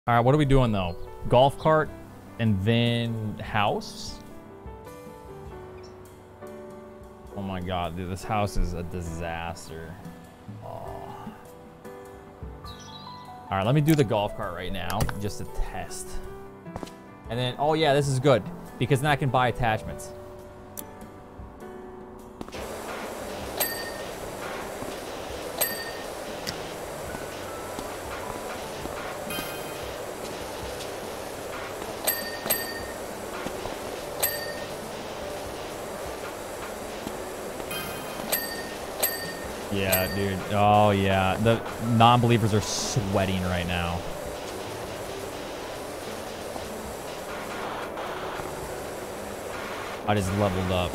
All right, what are we doing though? Golf cart and then house? Oh my god, dude, this house is a disaster. Oh. All right, let me do the golf cart right now, just to test. And then, oh yeah, this is good, because now I can buy attachments. Yeah, dude. Oh, yeah. The non-believers are sweating right now. I just leveled up.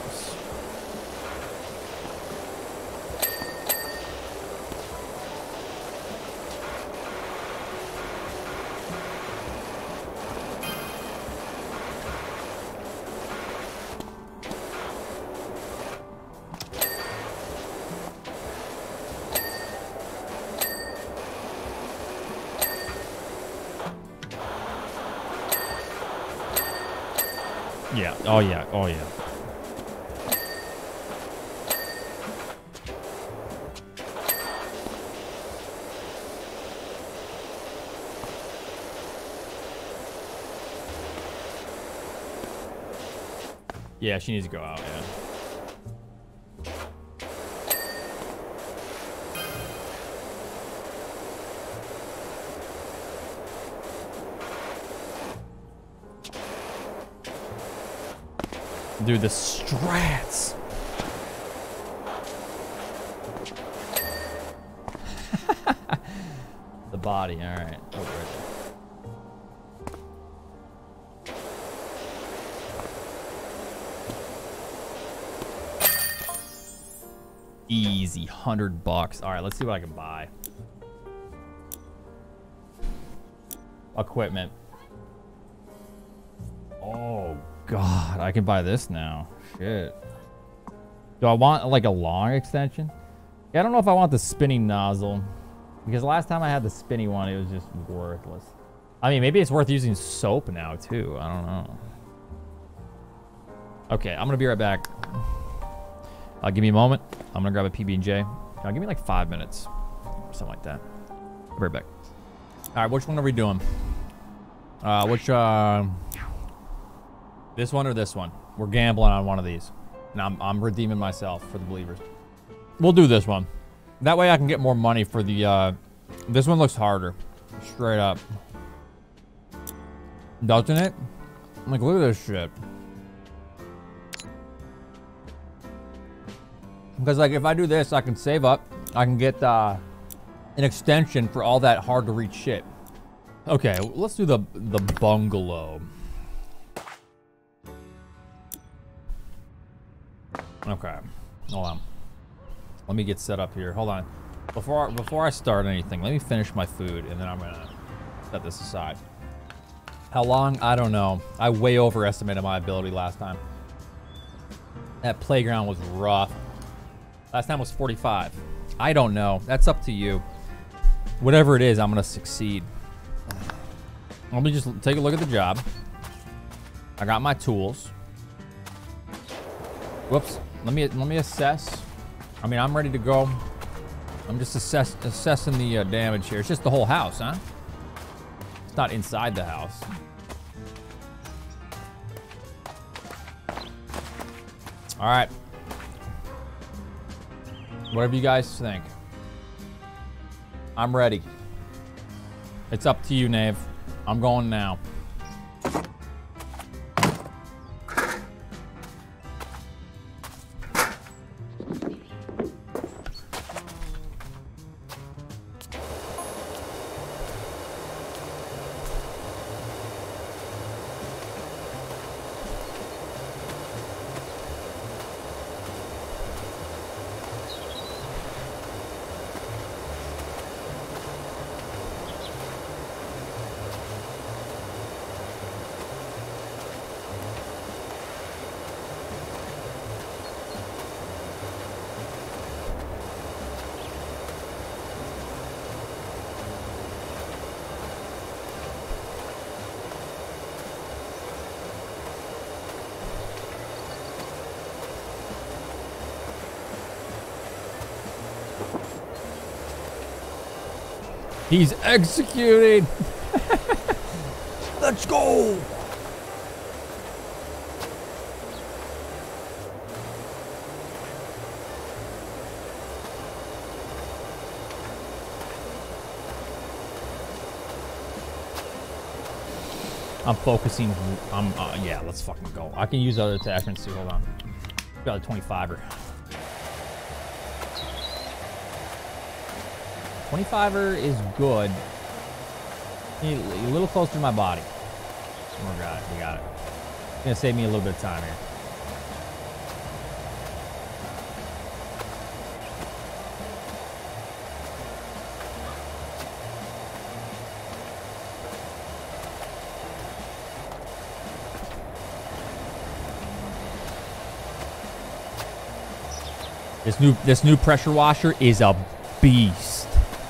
Yeah. Oh, yeah. Oh, yeah. Yeah, she needs to go out, yeah. Dude, the strats. The body, all right. Oh, right there. Easy, $100. All right, let's see what I can buy. Equipment. Oh, God, I can buy this now. Shit. Do I want, like, a long extension? Yeah, I don't know if I want the spinning nozzle. Because last time I had the spinny one, it was just worthless. I mean, maybe it's worth using soap now, too. I don't know. Okay, I'm going to be right back. Give me a moment. I'm going to grab a PB&J. Give me like 5 minutes. Something like that. I'll be right back. All right, which one are we doing? This one or this one? We're gambling on one of these. And I'm redeeming myself for the believers. We'll do this one. That way I can get more money for the, this one looks harder. Straight up. Doesn't it? Like, look at this shit. Because, like, if I do this, I can save up. I can get, an extension for all that hard-to-reach shit. Okay, let's do the bungalow. Okay, hold on. Let me get set up here. Hold on. Before I start anything, let me finish my food, and then I'm gonna set this aside. How long? I don't know. I way overestimated my ability last time. That playground was rough. Last time was 45. I don't know. That's up to you. Whatever it is, I'm gonna succeed. Let me just take a look at the job. I got my tools. Whoops. Let me assess. I mean, I'm ready to go. I'm just assessing the damage here. It's just the whole house, huh? It's not inside the house. All right. Whatever you guys think. I'm ready. It's up to you, Nave. I'm going now. He's executing. Let's go. I'm focusing. Yeah, let's fucking go. I can use other attachments too. Hold on. Got a 25er. 25er is good. A little closer to my body. We got it. We got it. It's gonna save me a little bit of time here. This new pressure washer is a beast.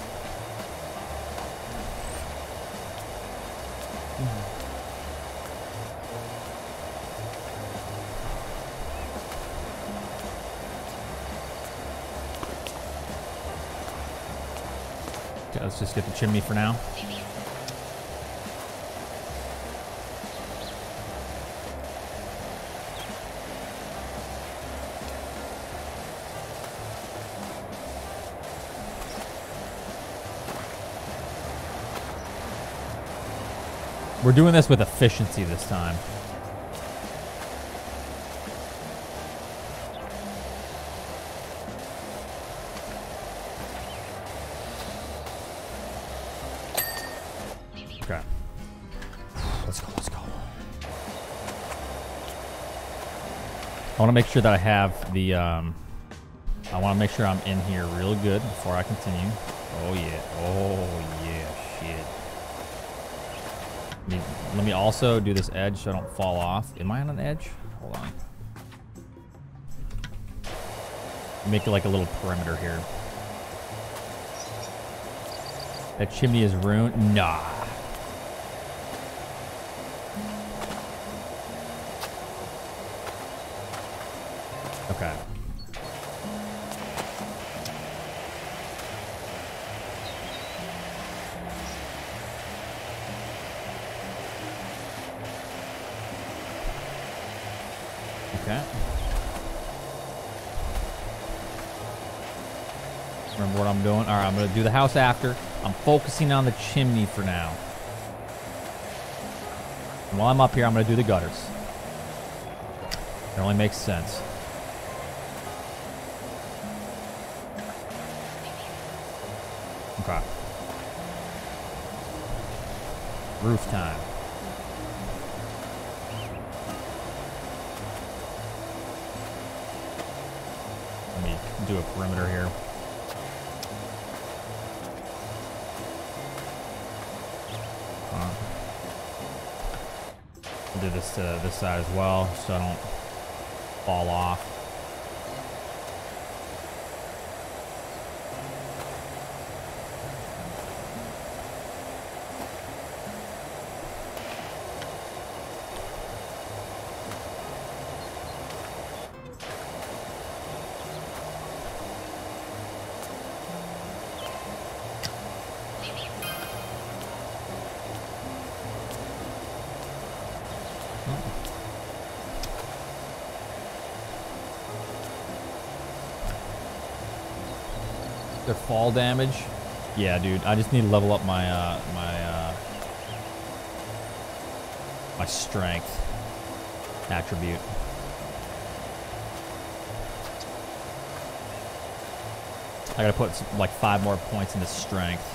Okay, let's just get the chimney for now. We're doing this with efficiency this time. Okay. Let's go, let's go. I want to make sure that I have the, I want to make sure I'm in here real good before I continue. Oh yeah, oh yeah, shit. Let me also do this edge so I don't fall off. Am I on an edge? Hold on. Make it like a little perimeter here. That chimney is ruined? Nah. Okay. Okay. Remember what I'm doing? All right, I'm going to do the house after. I'm focusing on the chimney for now. And while I'm up here, I'm going to do the gutters. It only makes sense. Okay. Roof time. Let me do a perimeter here. I'll do this to this side as well, so I don't fall off. Their fall damage. Yeah, dude. I just need to level up my my strength attribute. I gotta put like 5 more points into strength.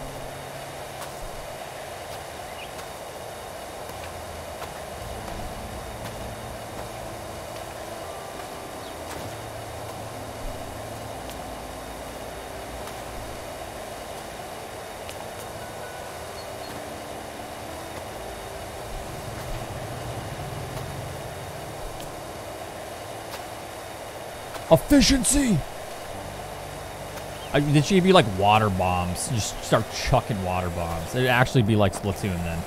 Efficiency! Did she give you like water bombs? You just start chucking water bombs. It'd actually be like Splatoon then.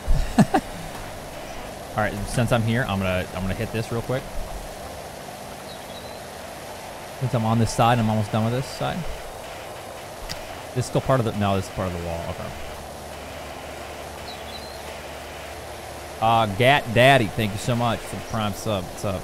Alright, since I'm here, I'm gonna hit this real quick. Since I'm on this side, I'm almost done with this side. This is still part of the... No, this is part of the wall. Okay. Gat Daddy, thank you so much for the prime sub. What's up?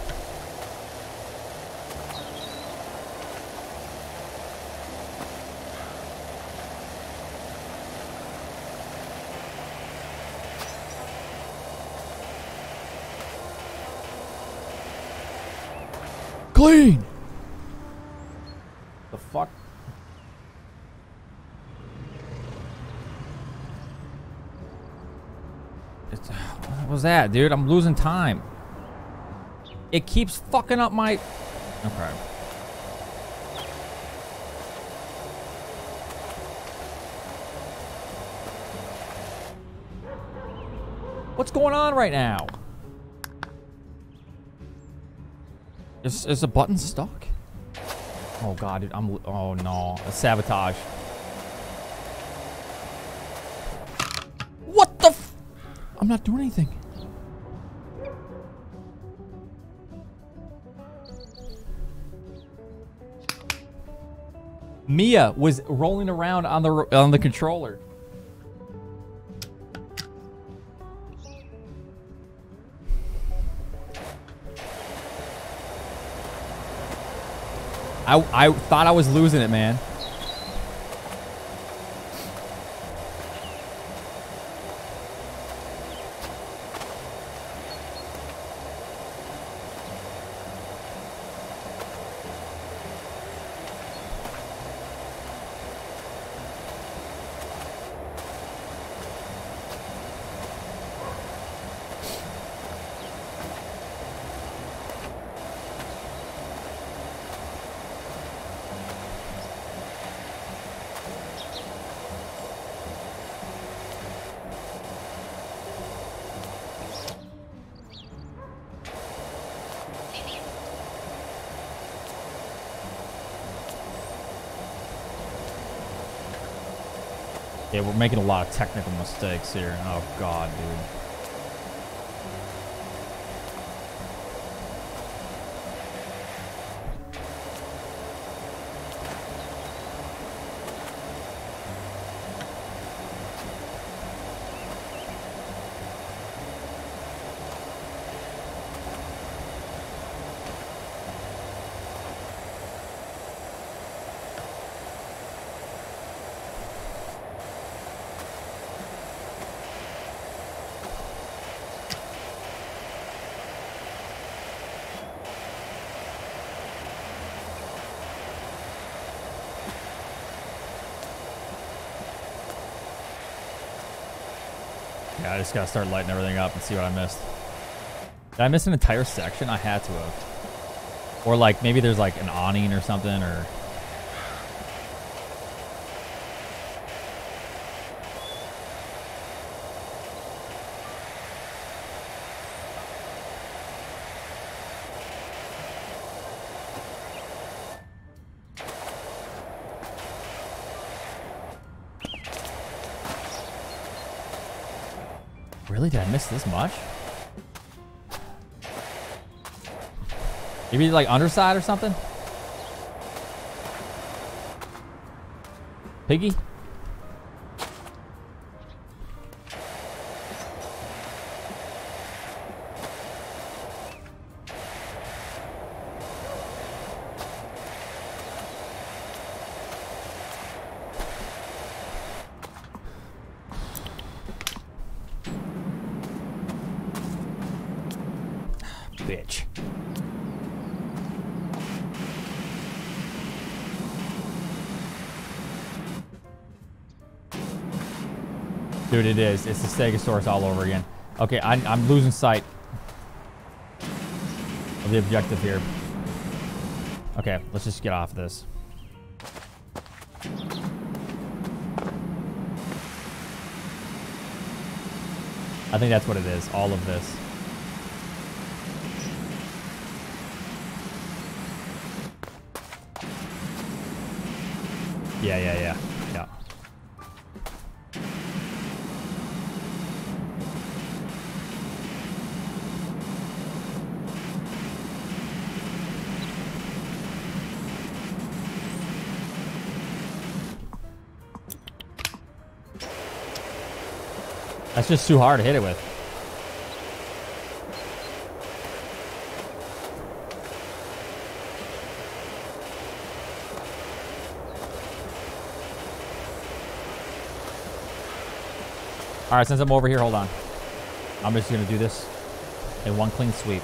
Clean! The fuck? What was that, dude? I'm losing time. It keeps fucking up my... Okay. What's going on right now? Is the button stuck? Oh god, dude, oh no, a sabotage. What the f... I'm not doing anything. Mia was rolling around on the controller. I thought I was losing it, man. Yeah, we're making a lot of technical mistakes here. Oh, God, dude. Yeah, I just gotta start lighting everything up and see what I missed. Did I miss an entire section? I had to have. Or like, maybe there's like an awning or something, or... Really? Did I miss this much? Maybe like underside or something? Piggy? Bitch. Dude, it is. It's the Stegosaurus all over again. Okay, I'm losing sight of the objective here. Okay, let's just get off this. I think that's what it is. All of this. Yeah. That's just too hard to hit it with. All right, since I'm over here, hold on. I'm just gonna do this in one clean sweep.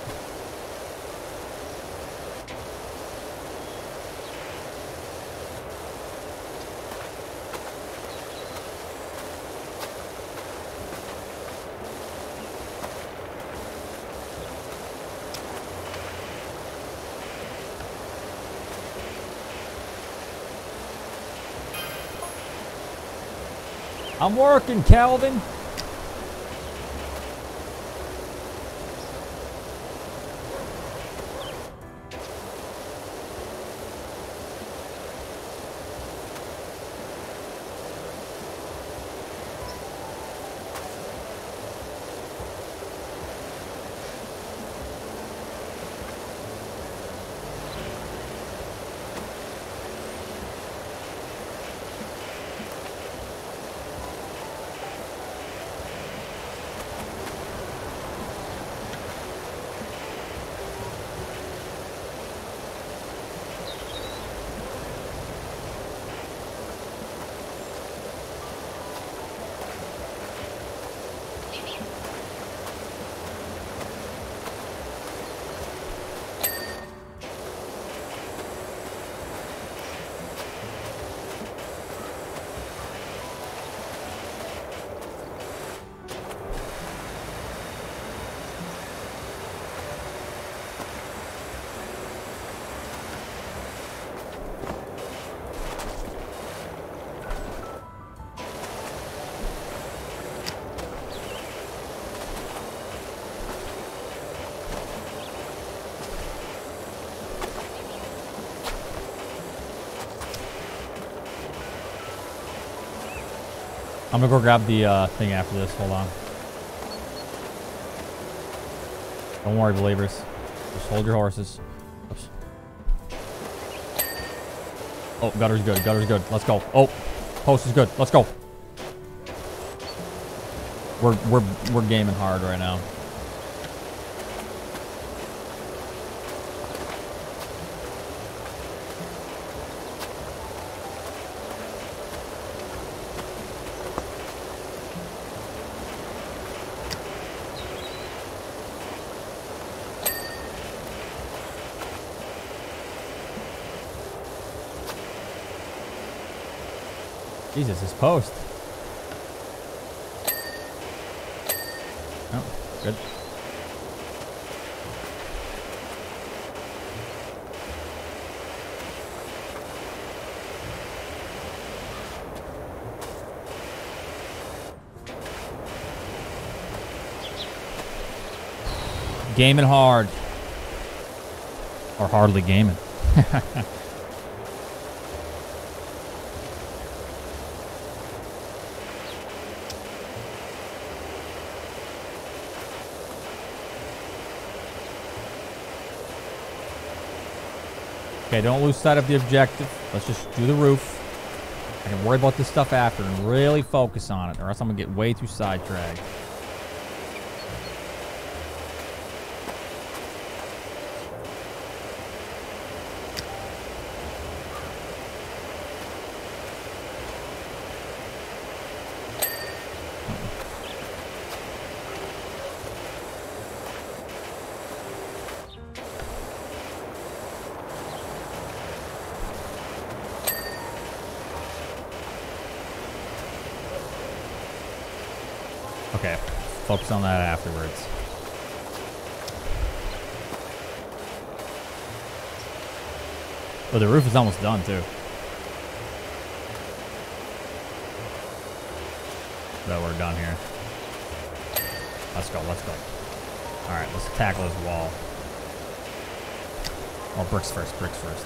I'm working, Calvin. I'm gonna go grab the thing after this. Hold on. Don't worry, believers. Just hold your horses. Oops. Oh, gutter's good. Gutter's good. Let's go. Oh, post is good. Let's go. We're gaming hard right now. Jesus, this post. Oh, good. Gaming hard. Or hardly gaming. Okay, don't lose sight of the objective. Let's just do the roof. I can worry about this stuff after and really focus on it, or else I'm gonna get way too sidetracked. Okay, focus on that afterwards. Oh, the roof is almost done too. So we're done here. Let's go, let's go. Alright, let's tackle this wall. Oh, bricks first, bricks first.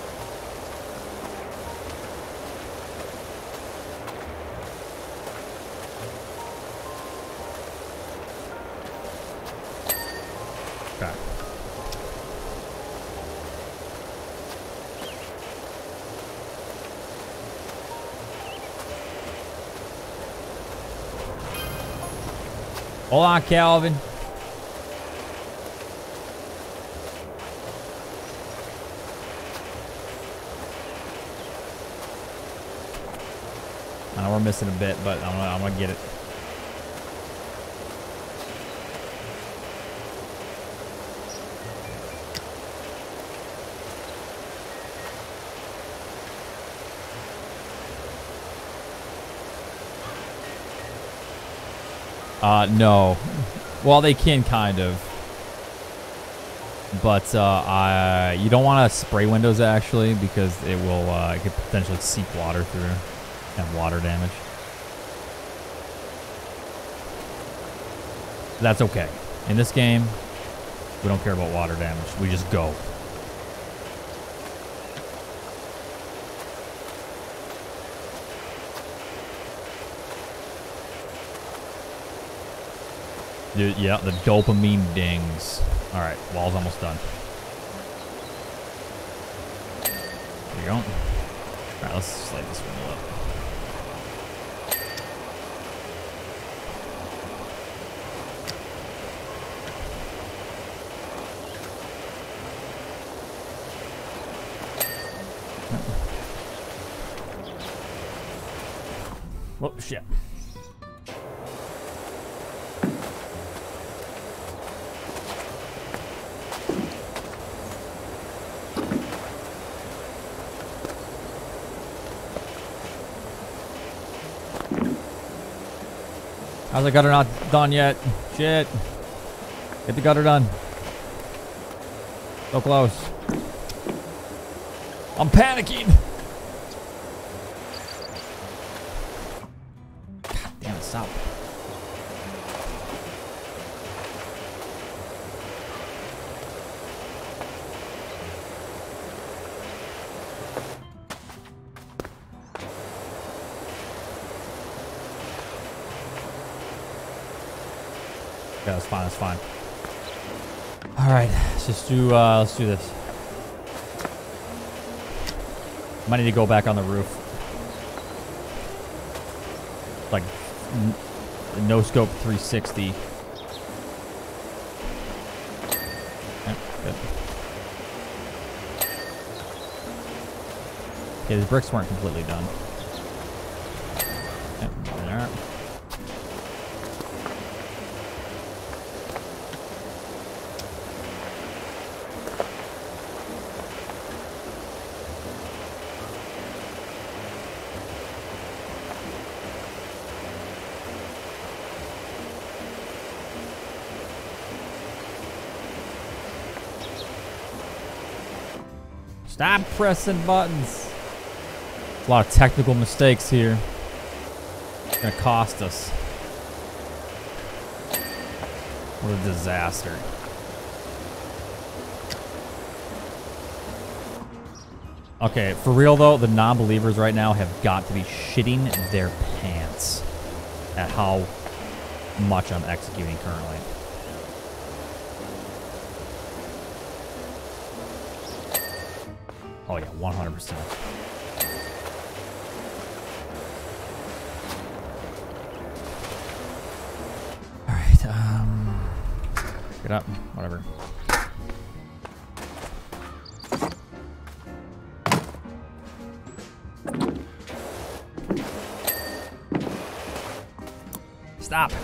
Okay. Hold on, Calvin. I know we're missing a bit, but I'm gonna get it. No. Well, they can kind of. But you don't want to spray windows actually, because it will it could potentially seep water through and water damage. That's okay. In this game, we don't care about water damage. We just go. Dude, yeah, the dopamine dings. All right, wall's almost done. There you go. All right, let's slide this window up. Oh, shit. How's the gutter not done yet? Shit. Get the gutter done. So close. I'm panicking. God damn it, stop. Yeah, that's fine, that's fine. Alright, let's do this. Might need to go back on the roof. Like, no scope 360. Yeah, good. Okay, the bricks weren't completely done. Yeah, there. Stop pressing buttons. A lot of technical mistakes here. It's gonna cost us. What a disaster. Okay, for real though, the non-believers right now have got to be shitting their pants at how much I'm executing currently. Oh yeah, 100%. All right, get up, whatever. Stop.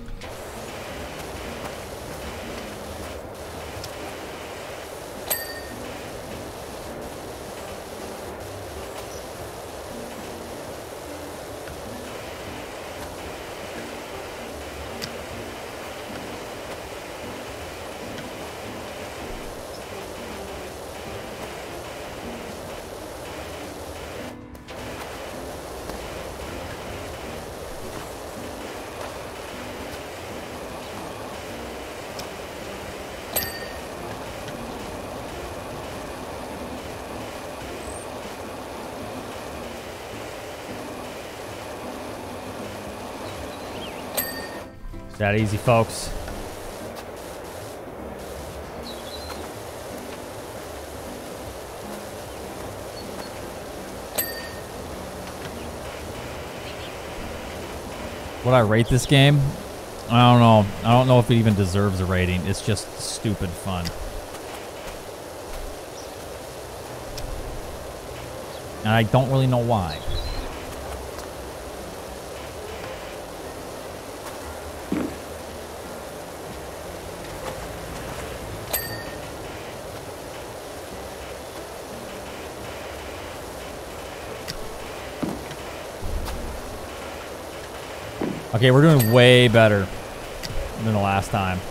That easy, folks. What I rate this game? I don't know. I don't know if it even deserves a rating. It's just stupid fun. And I don't really know why. Okay, we're doing way better than the last time.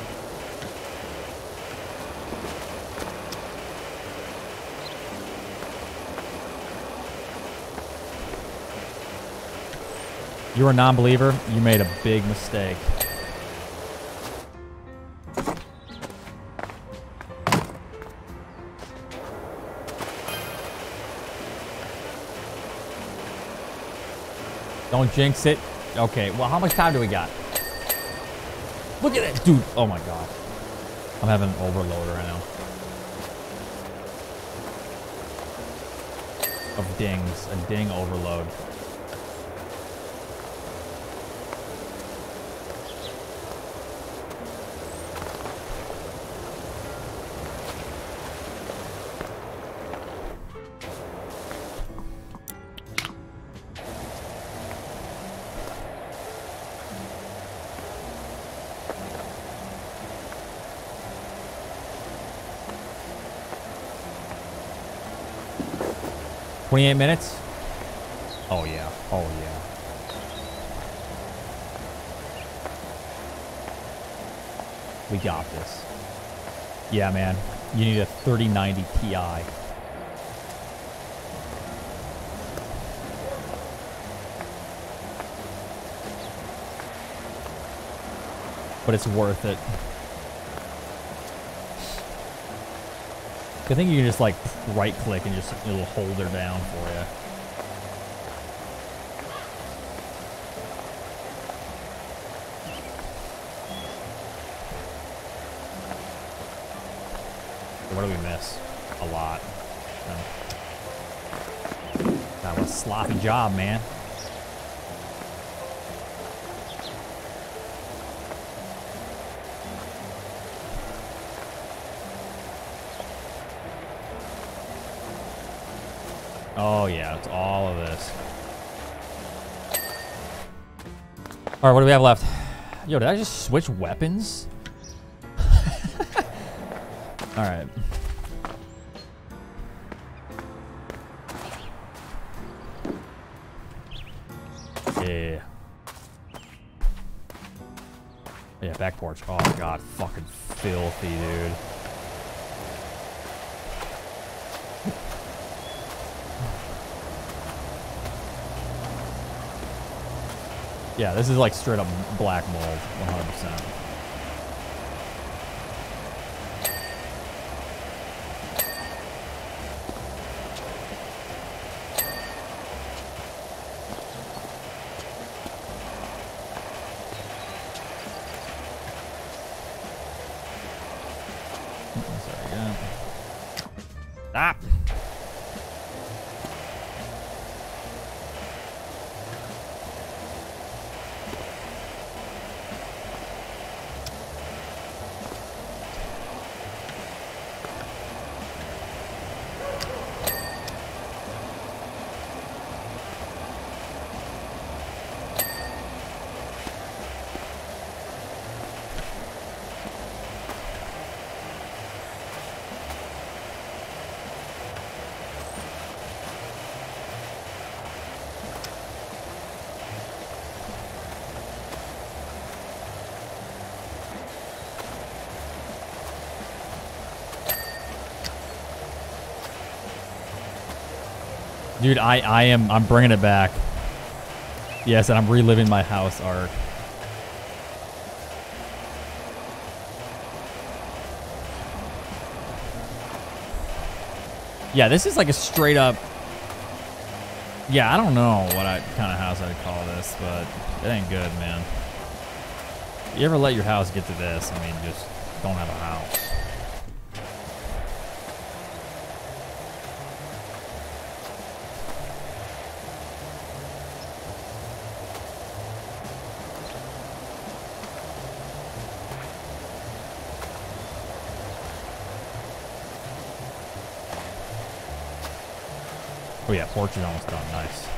You're a non-believer. You made a big mistake. Don't jinx it. Okay, well, how much time do we got? Look at it, dude. Oh my god. I'm having an overload right now. Of dings. A ding overload. $28 minutes? Oh yeah. Oh yeah. We got this. Yeah, man. You need a 3090 Ti. But it's worth it. I think you can just like right click and just it'll hold her down for you. What do we miss? A lot. That was a sloppy job, man. Oh yeah, it's all of this. All right, what do we have left? Yo, did I just switch weapons? All right. Yeah. Yeah, back porch. Oh god, fucking filthy, dude. Yeah, this is like straight up black mold, 100%. Stop. Dude, I'm bringing it back. Yes, and I'm reliving my house arc. Yeah, this is like a straight up... Yeah, I don't know what kind of house I'd call this, but it ain't good, man. You ever let your house get to this? I mean, just don't have a house. Oh yeah, porch is almost done. Nice.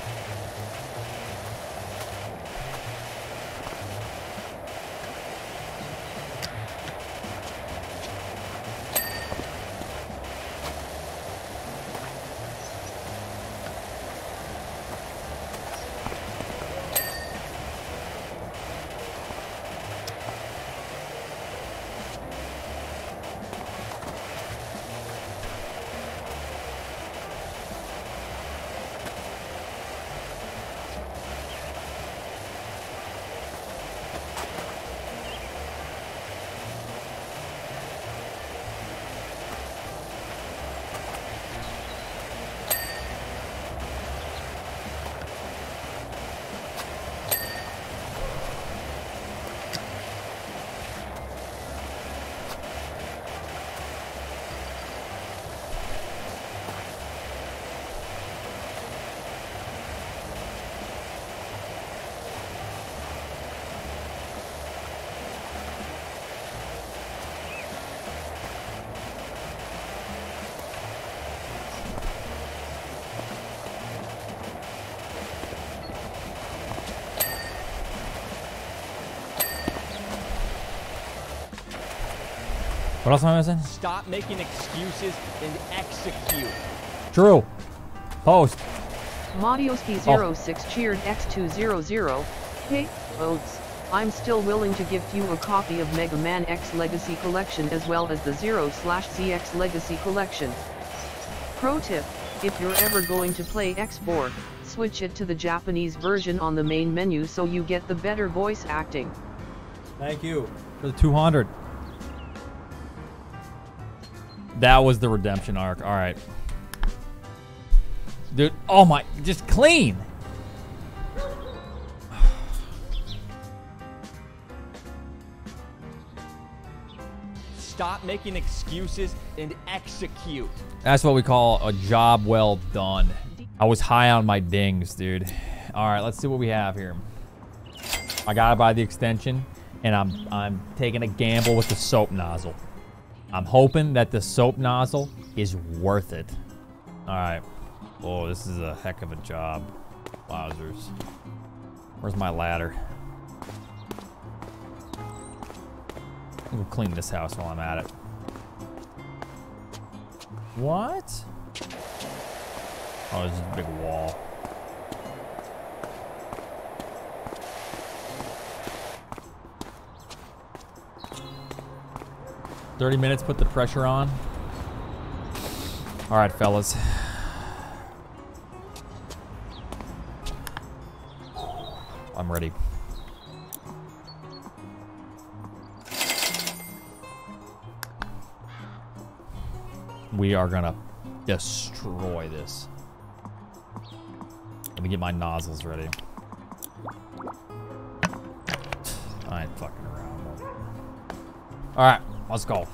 What else am I missing? Stop making excuses and execute. True. Post. Modioski06 cheered X200. Hey, Oats. I'm still willing to gift you a copy of Mega Man X Legacy Collection as well as the 0/ZX Legacy Collection. Pro tip, if you're ever going to play X4, switch it to the Japanese version on the main menu so you get the better voice acting. Thank you for the 200. That was the redemption arc. All right. Dude, oh my, just clean. Stop making excuses and execute. That's what we call a job well done. I was high on my dings, dude. All right, let's see what we have here. I gotta buy the extension, and I'm taking a gamble with the soap nozzle. I'm hoping that the soap nozzle is worth it. All right. Oh, this is a heck of a job. Wowzers. Where's my ladder? We'll clean this house while I'm at it. What? Oh, this is a big wall. "30 minutes, put the pressure on." All right, fellas. I'm ready. We are gonna destroy this. Let me get my nozzles ready. I ain't fucking around. All right, let's go.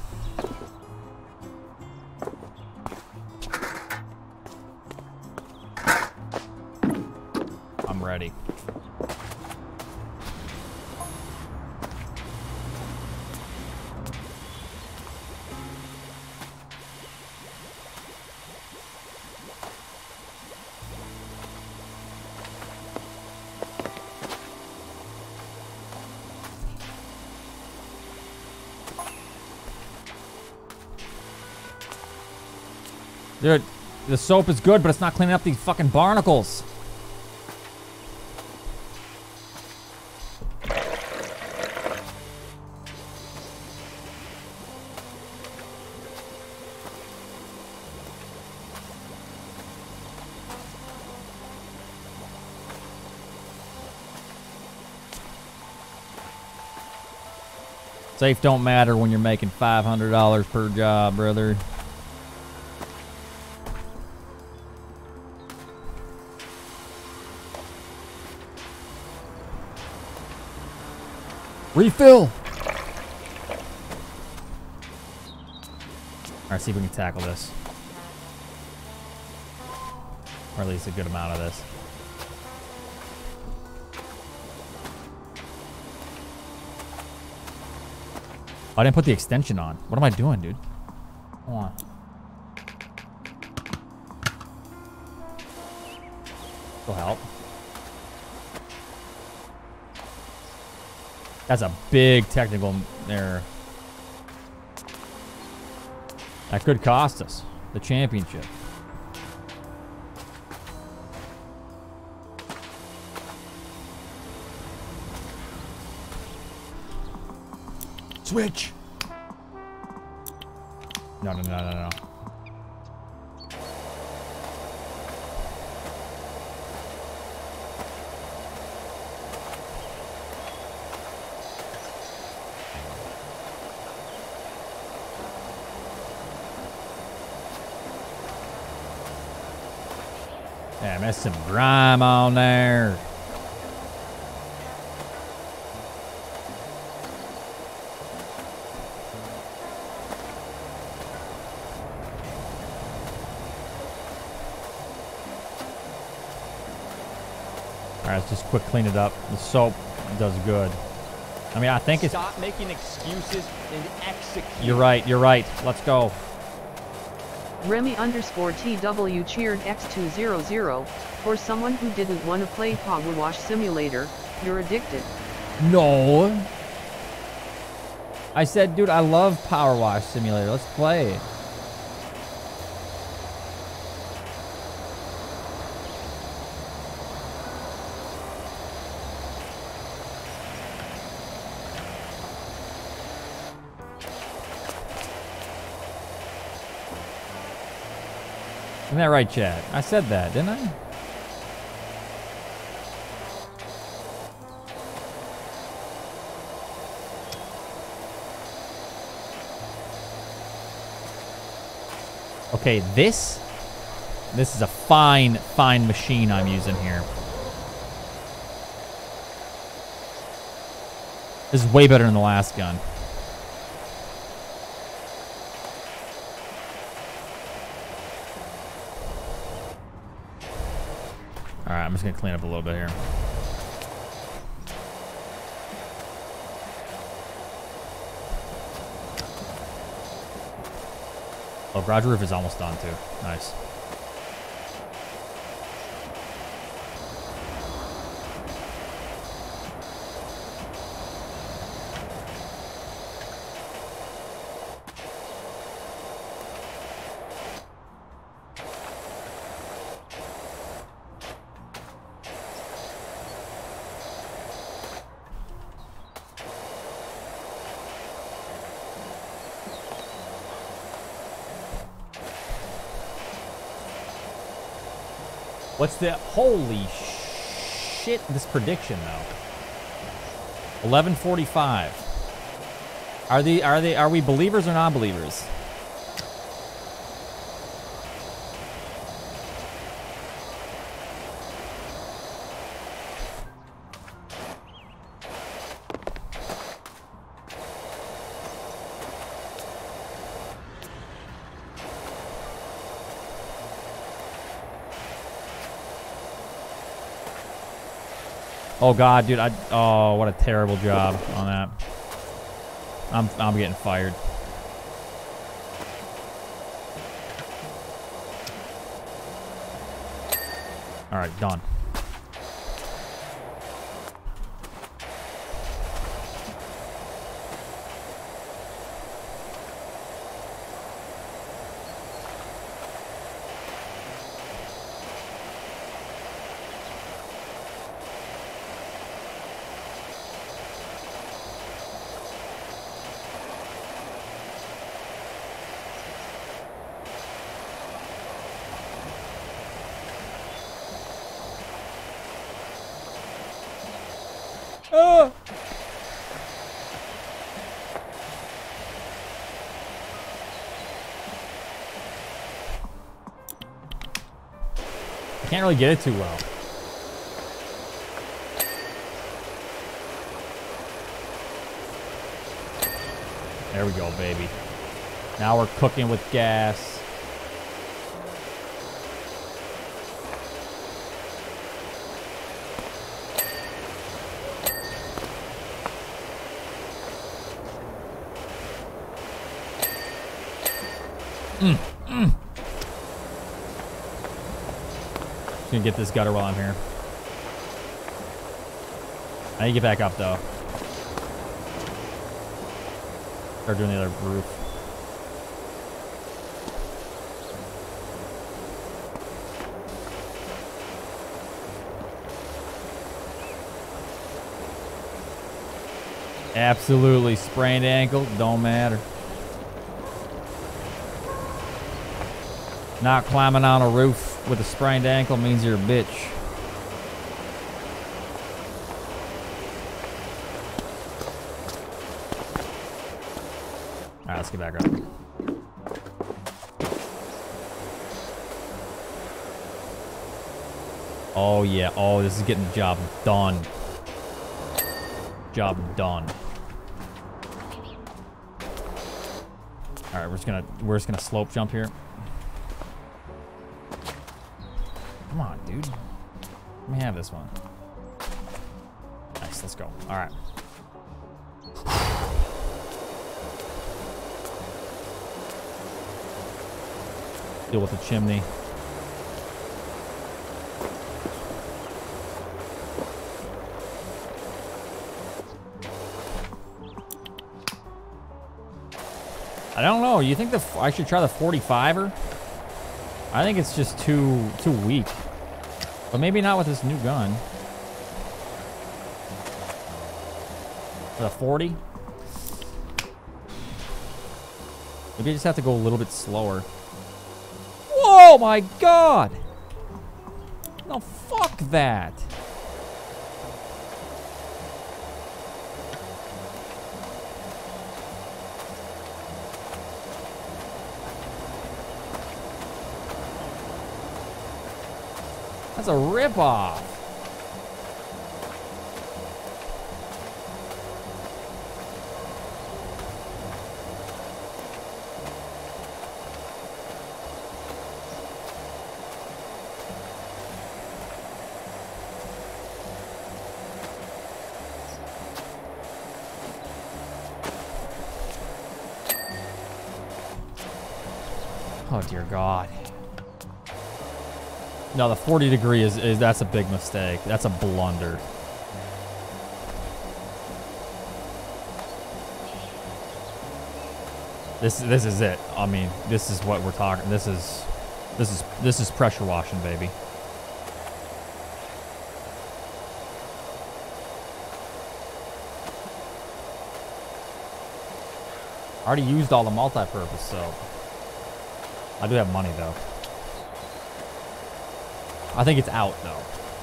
I'm ready. Dude, the soap is good, but it's not cleaning up these fucking barnacles. Safe don't matter when you're making $500 per job, brother. Refill! Alright, see if we can tackle this. Or at least a good amount of this. Oh, I didn't put the extension on. What am I doing, dude? Hold on. Will help. That's a big technical error. That could cost us the championship. Switch. No. Yeah, there's some grime on there. All right, let's just quick clean it up. The soap does good. I mean, I think it's... Stop making excuses and execute. You're right. Let's go. Remy_TW cheered X200. For someone who didn't want to play Power Wash Simulator, you're addicted. No. I said, dude, I love Power Wash Simulator. Let's play. Isn't that right, Chad? I said that, didn't I? Okay, this is a fine machine I'm using here. This is way better than the last gun. All right, I'm just gonna clean up a little bit here. Oh, garage roof is almost done too. Nice. What's the holy shit? This prediction though. 11:45. Are we believers or non-believers? Oh god, dude, oh, what a terrible job on that. I'm getting fired. All right, done. Oh! I can't really get it too well. There we go, baby. Now we're cooking with gas. Just gonna get this gutter while I'm here. I need to get back up though. Start doing the other roof. Absolutely. Sprained ankle, don't matter. Not climbing on a roof with a sprained ankle means you're a bitch. Alright, let's get back up. Oh yeah, oh, this is getting the job done. Job done. Alright, we're just gonna slope jump here. Come on, dude. Let me have this one. Nice, let's go. Alright. Deal with the chimney. I don't know. You think I should try the 45er? I think it's just too weak. But maybe not with this new gun. The 40? Maybe I just have to go a little bit slower. Whoa, my God! No, fuck that. That's a ripoff. Oh dear God. No, the 40 degree is that's a big mistake. That's a blunder. This is it. I mean, this is what we're talking. This is pressure washing, baby. I already used all the multi-purpose, so I do have money though. I think it's out, though.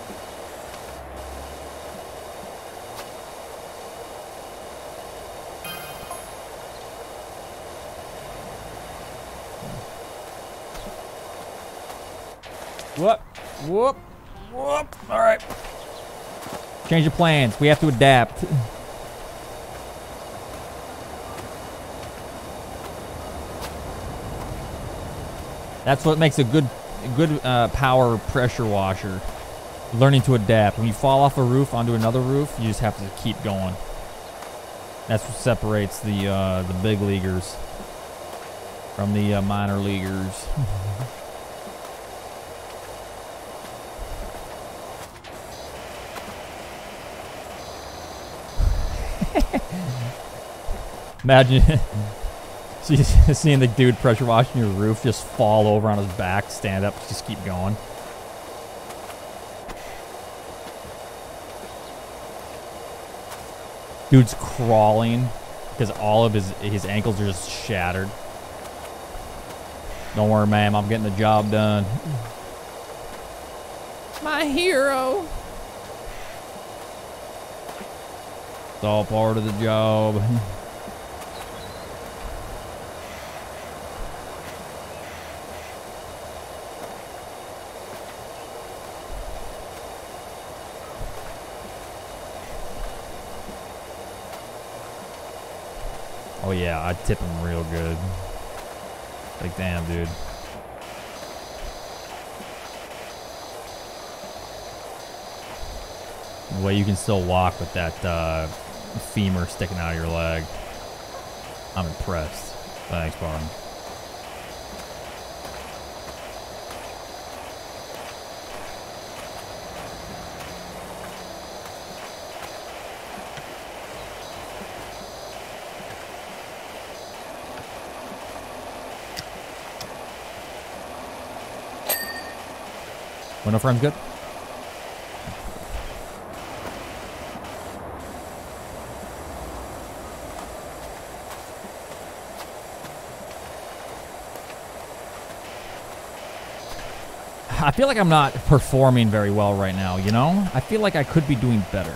Whoop. Whoop. Whoop. All right. Change of plans. We have to adapt. That's what makes a good power pressure washer. Learning to adapt. When you fall off a roof onto another roof, you just have to keep going. That's what separates the big leaguers from the minor leaguers. Imagine seeing the dude pressure washing your roof just fall over on his back, stand up, just keep going. Dude's crawling because all of his ankles are just shattered. Don't worry, ma'am, I'm getting the job done. My hero. It's all part of the job. Oh yeah, I tip him real good. Like, damn, dude. The way you can still walk with that femur sticking out of your leg. I'm impressed. Thanks, Barn. Window frame's good. I feel like I'm not performing very well right now, you know? I feel like I could be doing better.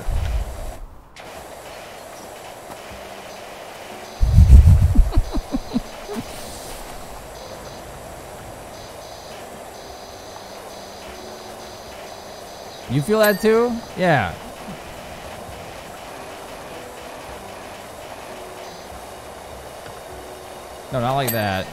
You feel that too? Yeah. No, not like that.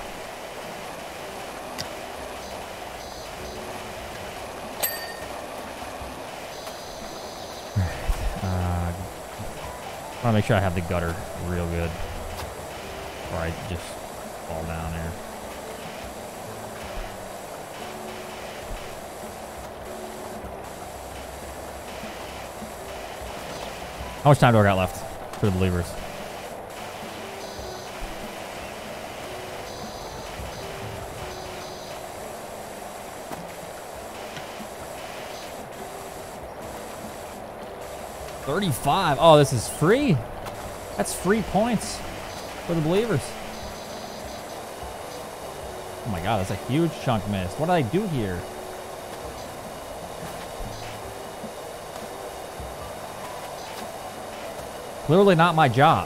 I want to make sure I have the gutter real good, or I just fall down there. How much time do I got left for the believers? $35. Oh, this is free. That's free points for the believers. Oh my god, that's a huge chunk missed. What did I do here? Clearly not my job.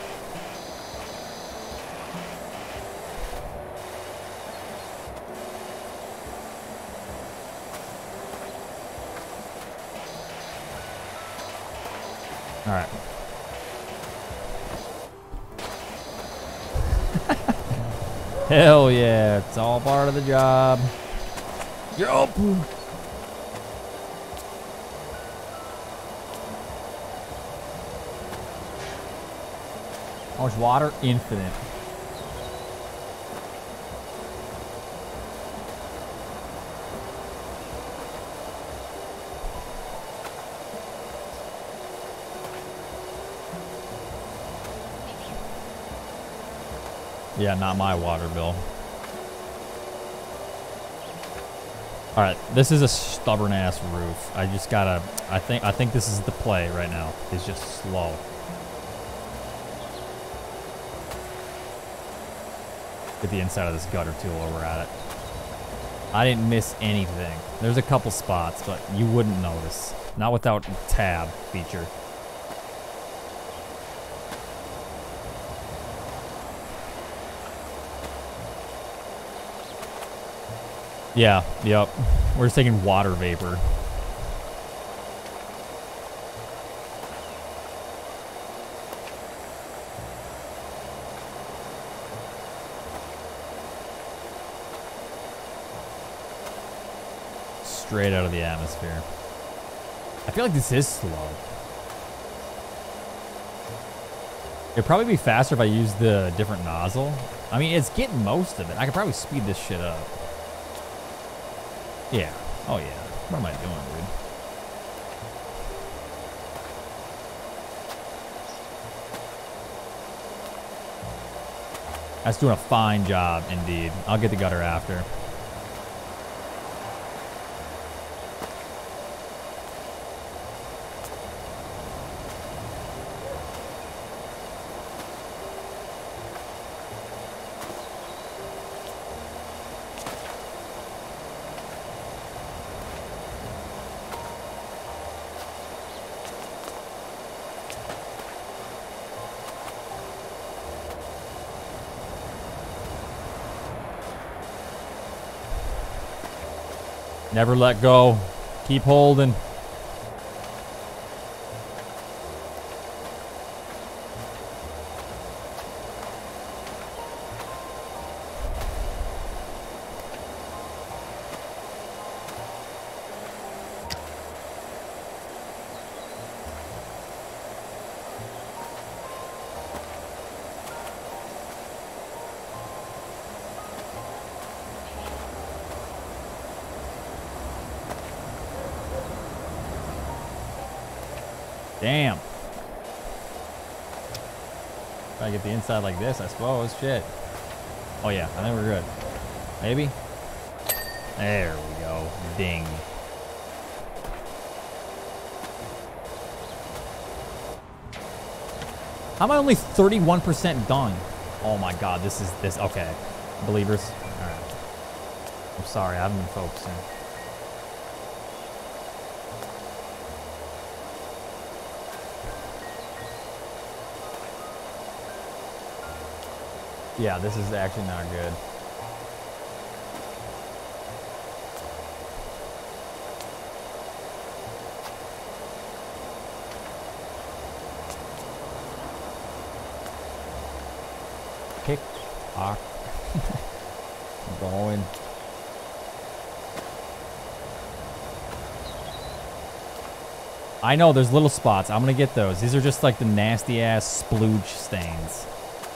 All right. Hell yeah, it's all part of the job. Yup. How much water? Infinite. Yeah, not my water bill. All right, this is a stubborn ass roof. I just gotta. I think this is the play right now. It's just slow. Get the inside of this gutter too while we're at it. I didn't miss anything. There's a couple spots, but you wouldn't notice. Not without tab feature. Yeah, yep. We're just taking water vapor. Straight out of the atmosphere. I feel like this is slow. It'd probably be faster if I used the different nozzle. I mean, it's getting most of it. I could probably speed this shit up. Yeah. Oh, yeah. What am I doing, dude? That's doing a fine job, indeed. I'll get the gutter after. Never let go. Keep holding. Damn. Try to get the inside like this, I suppose. Shit. Oh yeah, I think we're good. Maybe. There we go. go. Ding. How am I only 31% done? Oh my god, this is this. Okay. Believers. Alright. I'm sorry, I haven't been focusing. Yeah, this is actually not good. Kick, lock, going. I know there's little spots. I'm gonna get those. These are just like the nasty ass splooge stains.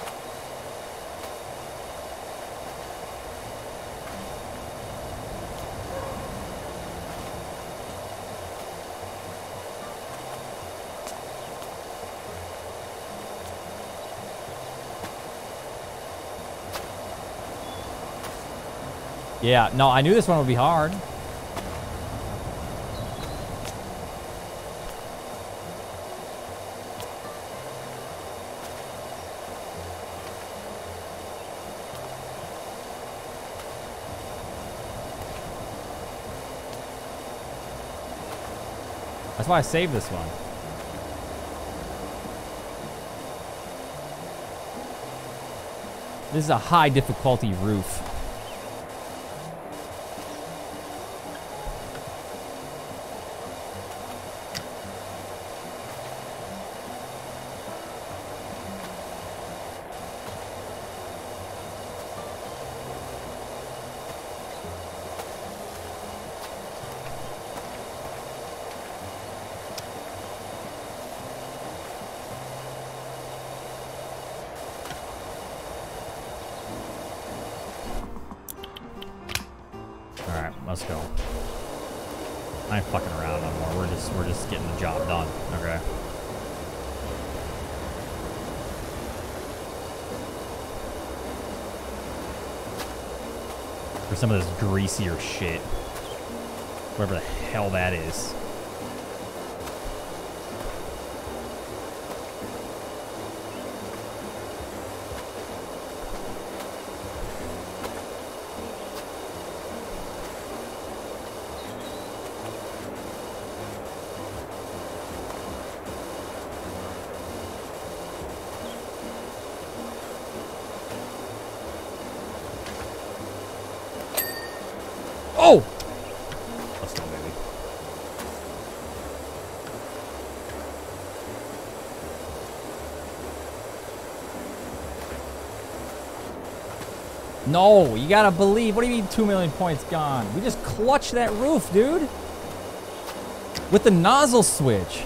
Yeah, no, I knew this one would be hard. That's why I saved this one. This is a high difficulty roof. Alright, let's go. I ain't fucking around no more. We're just getting the job done. Okay. For some of this greasier shit. Whatever the hell that is. Oh! Let's go, baby. No, you gotta believe. What do you mean 2 million points gone? We just clutched that roof, dude. With the nozzle switch.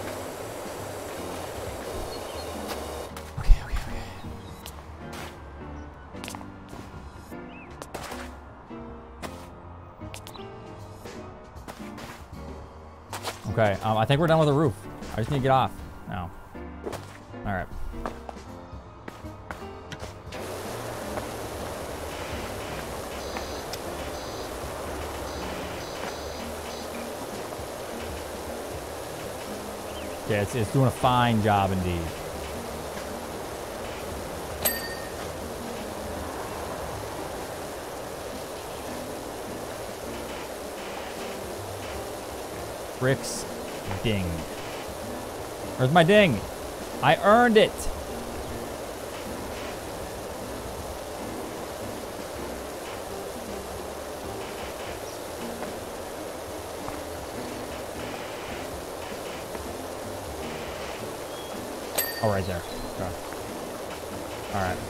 Okay, I think we're done with the roof. I just need to get off now. All right. Yeah, it's doing a fine job indeed. Bricks ding. Where's my ding? I earned it. Oh, right there. Okay. All right.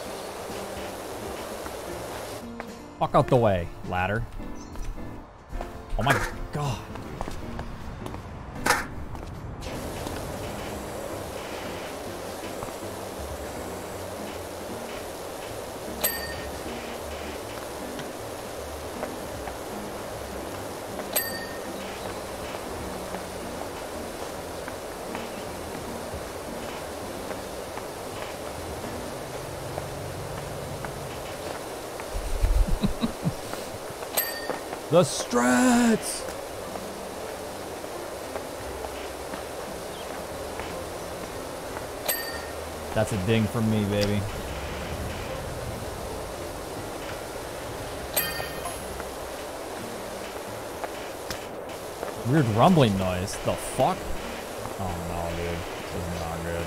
Fuck out the way, ladder. Oh my god. The strats! That's a ding from me, baby. Weird rumbling noise. The fuck? Oh no, dude. This is not good.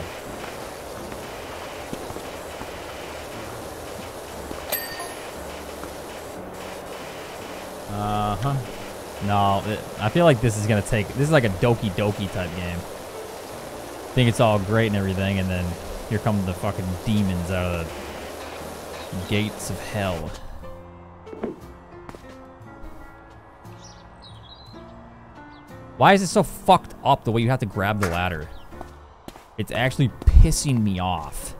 Uh-huh. No, I feel like this is gonna take... This is like a Doki Doki type game. Think it's all great and everything, and then here come the fucking demons out of the gates of hell. Why is it so fucked up the way you have to grab the ladder? It's actually pissing me off.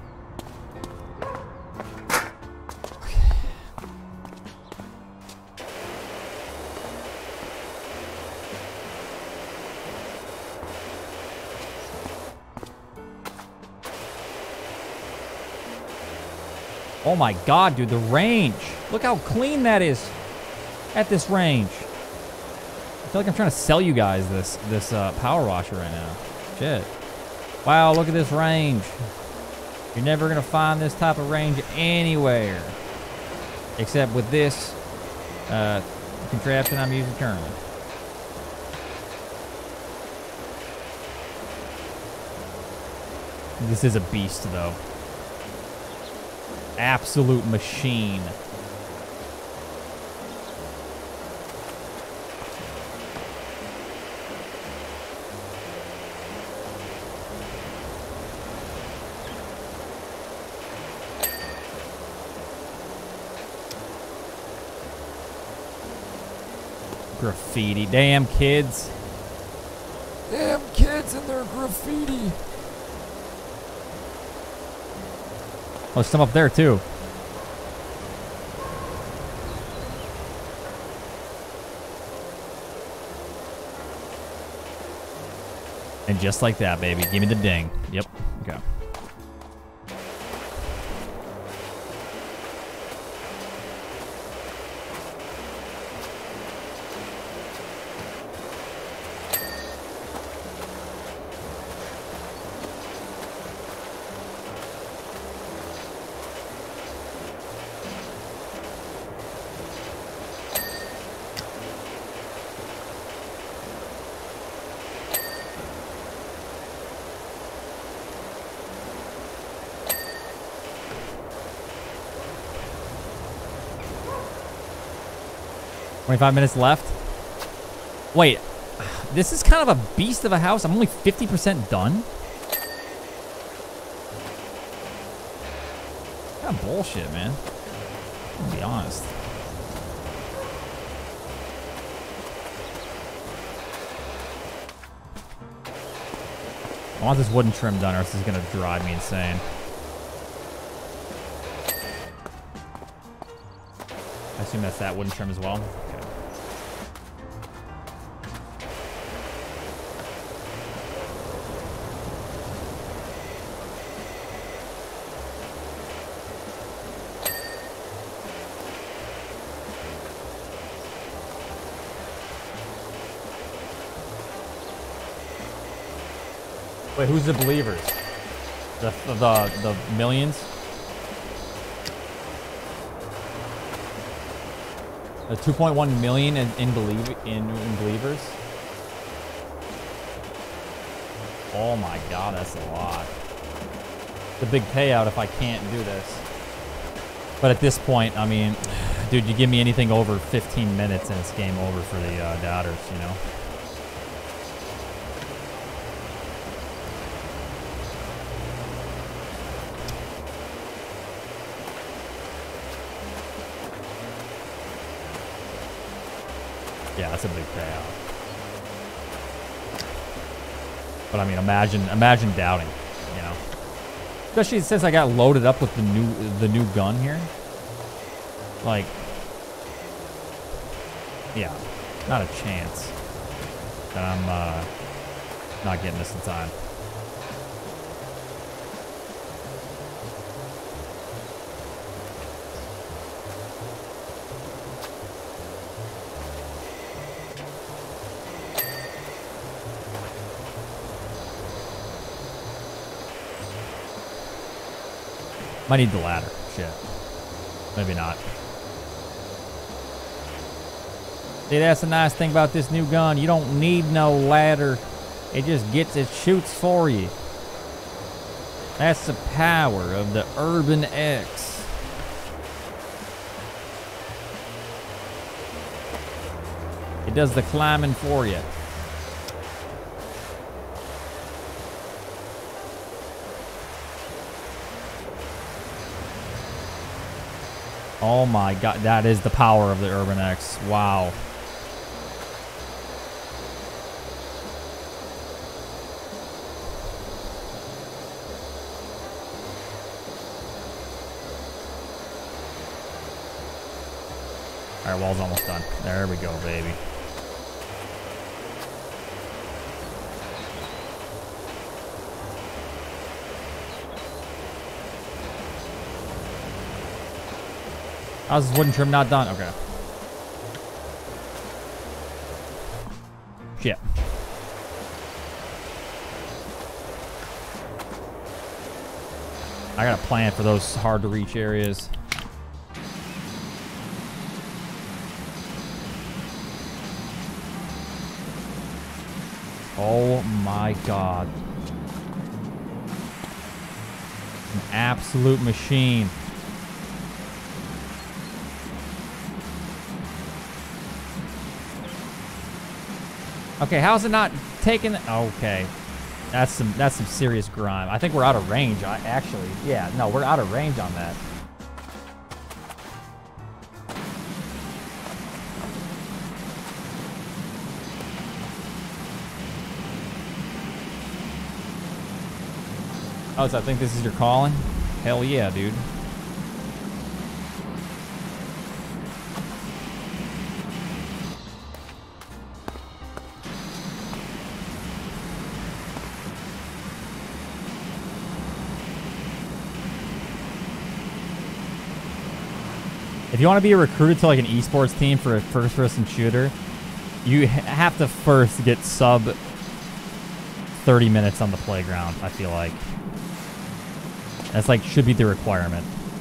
Oh my god, dude, the range. Look how clean that is at this range. I feel like I'm trying to sell you guys this power washer right now. Shit. Wow, look at this range. You're never gonna find this type of range anywhere. Except with this contraption I'm using currently. This is a beast though. Absolute machine. Graffiti. Damn kids. Damn kids and their graffiti. Oh, there's some up there too. And just like that, baby. Give me the ding. Yep. Okay. $25 minutes left. Wait, this is kind of a beast of a house. I'm only 50% done. Kind of bullshit, man. I'll be honest. I want this wooden trim done or else it's gonna drive me insane. I assume that's that wooden trim as well. Okay. Wait, who's the believers? The millions? The 2.1 million in believers? Oh my god, that's a lot. It's a big payout if I can't do this. But at this point, I mean, dude, you give me anything over 15 minutes and it's game over for the doubters, you know? Yeah, that's a big payout. But I mean, imagine doubting, you know. Especially since I got loaded up with the new gun here. Like, yeah, not a chance that I'm not getting this in time. Might need the ladder. Shit. Maybe not. See, that's the nice thing about this new gun. You don't need no ladder. It just shoots for you. That's the power of the Urban X. It does the climbing for you. Oh my God, that is the power of the Urban X. Wow. All right, wall's almost done. There we go, baby. How's this wooden trim not done? Okay. Shit. I got a plan for those hard to reach areas. Oh my God. An absolute machine. Okay, how's it not taking? Okay, that's some serious grime. I think we're out of range. Yeah, no, we're out of range on that. Oh, so I think this is your calling? Hell yeah, dude. If you want to be recruited to like an esports team for a first-person shooter, you have to first get sub 30 minutes on the playground, I feel like. That's like, should be the requirement.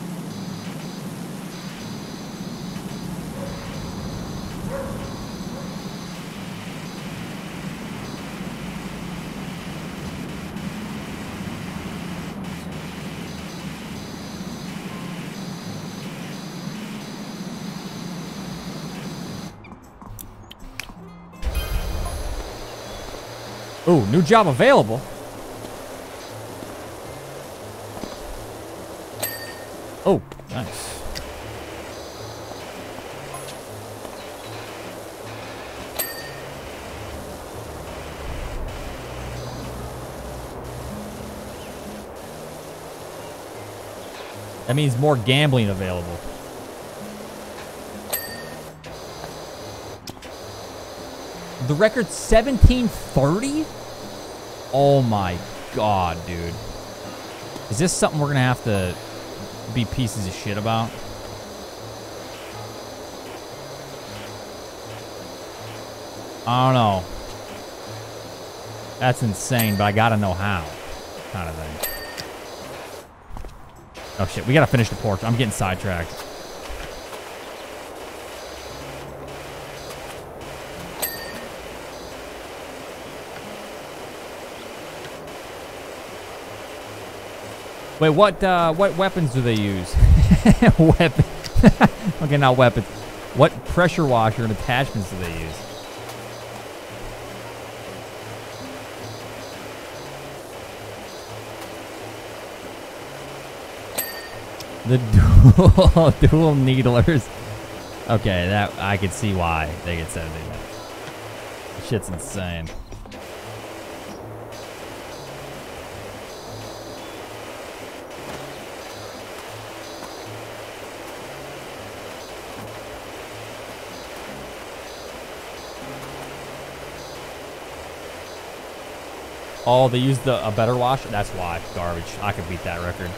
Ooh, new job available. Oh, nice. That means more gambling available. The record's 1730? Oh my God, dude. Is this something we're gonna have to be pieces of shit about? I don't know. That's insane, but I gotta know how, kind of thing. Oh shit, we gotta finish the porch. I'm getting sidetracked. Wait, what weapons do they use? Weapon. Okay, not weapons. What pressure washer and attachments do they use? The dual needlers. Okay, that I could see why they get 70 minutes. Shit's insane. Oh, they used a better wash? That's why. Garbage. I could beat that record.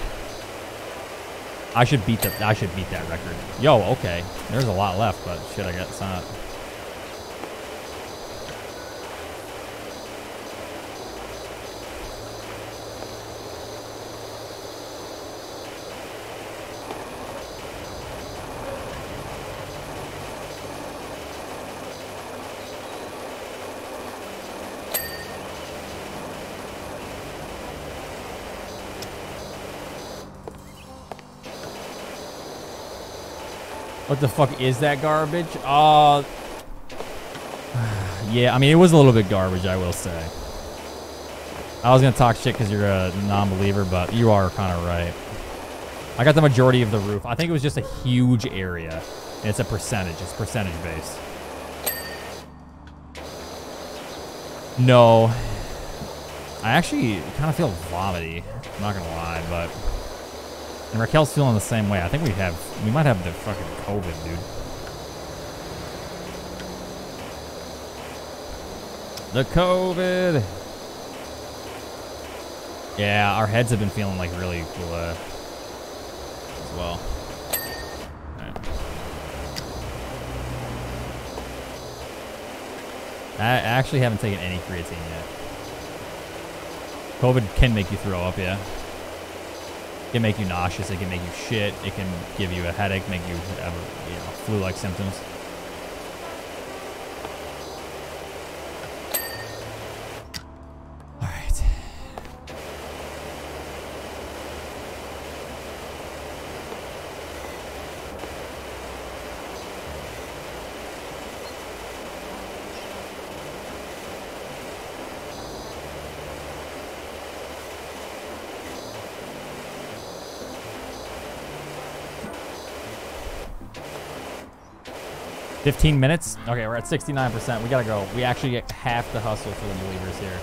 I should beat that record. Yo, okay. There's a lot left, but shit, I guess not. What the fuck is that garbage? Yeah, I mean, it was a little bit garbage, I will say. I was gonna talk shit because you're a non-believer, but you are kind of right. I got the majority of the roof. I think it was just a huge area. And it's a percentage. It's percentage based. No. I actually kind of feel vomity. I'm not gonna lie, but... And Raquel's feeling the same way. I think we might have the fucking COVID, dude. The COVID. Yeah, our heads have been feeling like really cool as well. Right. I actually haven't taken any creatine yet. COVID can make you throw up, yeah. It can make you nauseous. It can make you shit. It can give you a headache, make you have flu-like symptoms. All right. $15 minutes? Okay, we're at 69%. We gotta go. We actually get half the hustle for the believers here.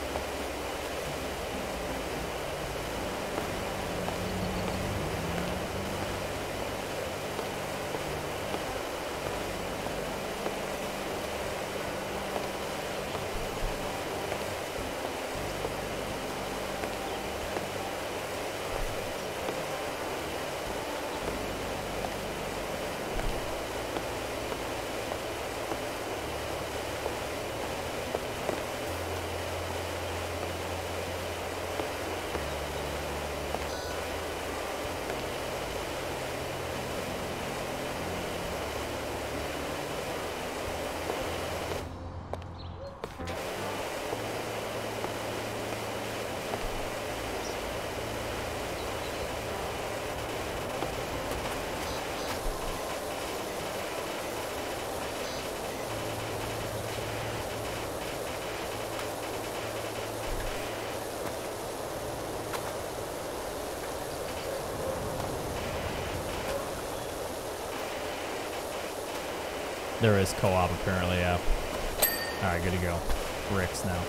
There is co-op apparently, yeah. Alright, good to go. Bricks now.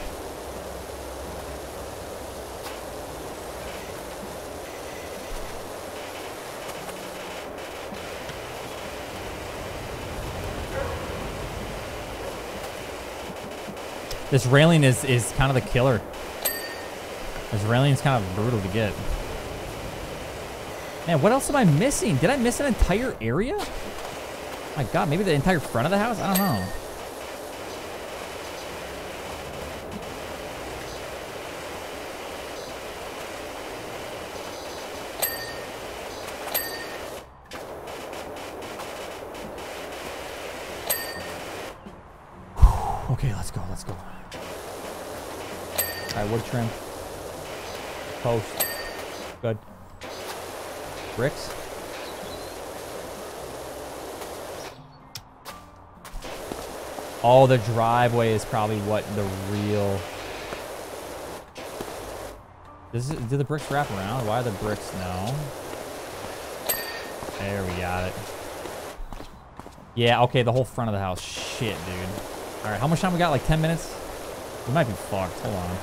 This railing is kind of the killer. This railing is kind of brutal to get. Man, what else am I missing? Did I miss an entire area? My God, maybe the entire front of the house? I don't know. Okay, let's go, let's go. All right, wood trim. Post. Good. Bricks. Oh, the driveway is probably what the real... Do the bricks wrap around? Why are the bricks? No. There, we got it. Yeah, okay, the whole front of the house. Shit, dude. All right, how much time we got? Like 10 minutes? We might be fucked. Hold on.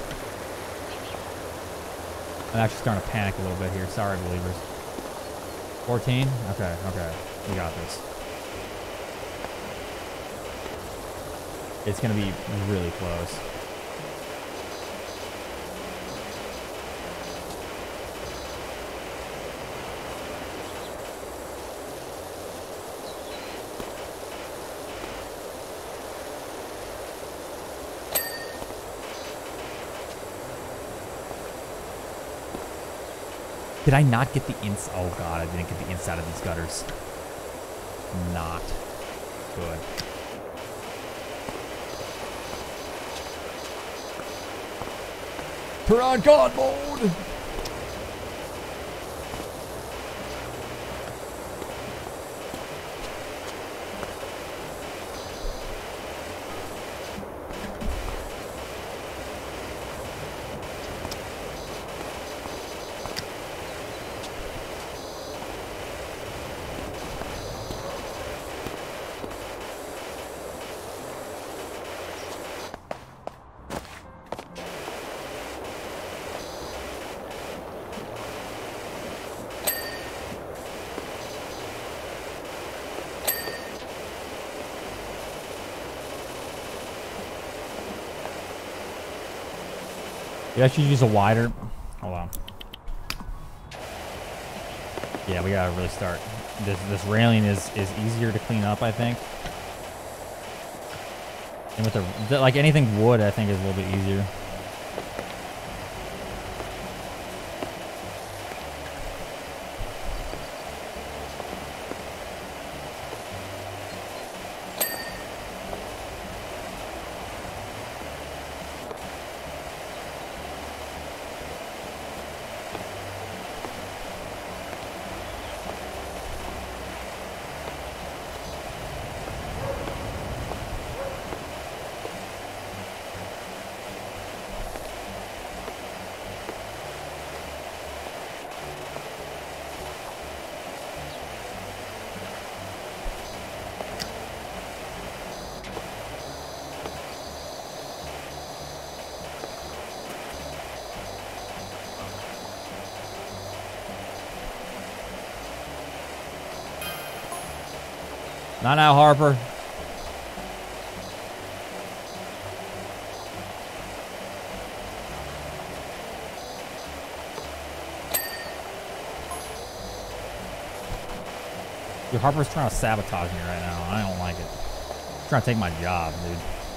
I'm actually starting to panic a little bit here. Sorry, believers. 14? Okay, okay. We got this. It's going to be really close. Did I not get the Oh God, I didn't get the inside of these gutters. Not good. Turn on God mode! Yeah, I should use a wider. Hold on. Yeah, we gotta really start. This railing is easier to clean up, I think. And with the like anything wood, I think is a little bit easier. Not now, Harper. Dude, Harper's trying to sabotage me right now. I don't like it. He's trying to take my job, dude.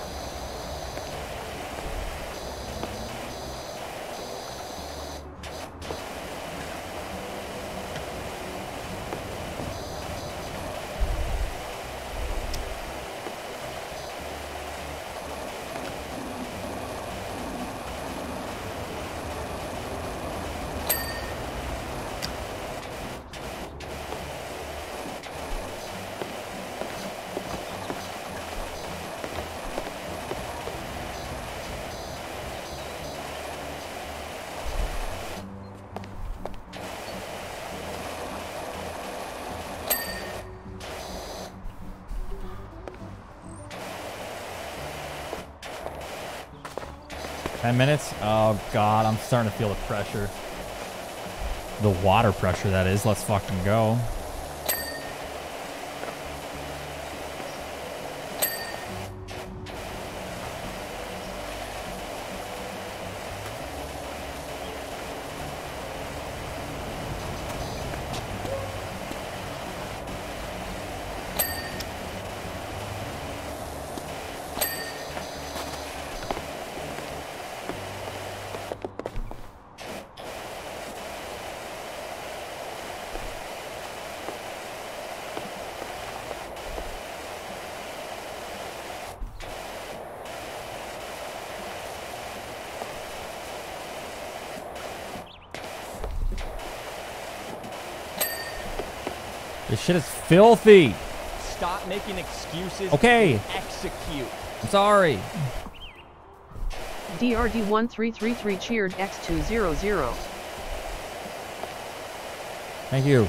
Minutes? Oh god, I'm starting to feel the pressure. The water pressure, that is. Let's fucking go. This shit is filthy. Stop making excuses. Okay. Execute. I'm sorry. DRD1333 cheered X200. Thank you.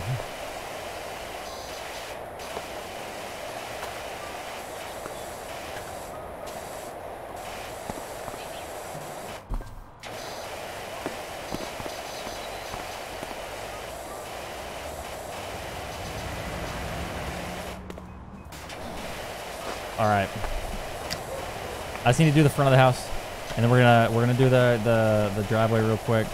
All right. I just need to do the front of the house, and then we're gonna do the driveway real quick.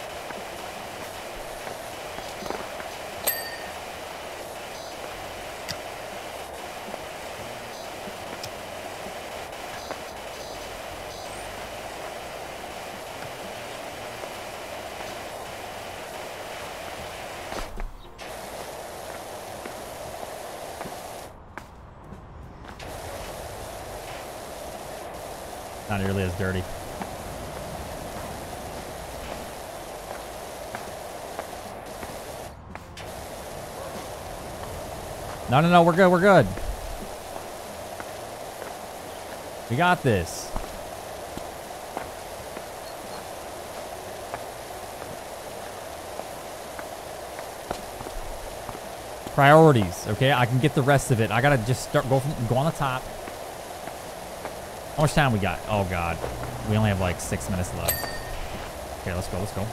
Not nearly as dirty. No, we're good, we're good. We got this. Priorities, okay? I can get the rest of it. I gotta just go on the top. How much time we got? Oh god. We only have like 6 minutes left. Okay, let's go, let's go.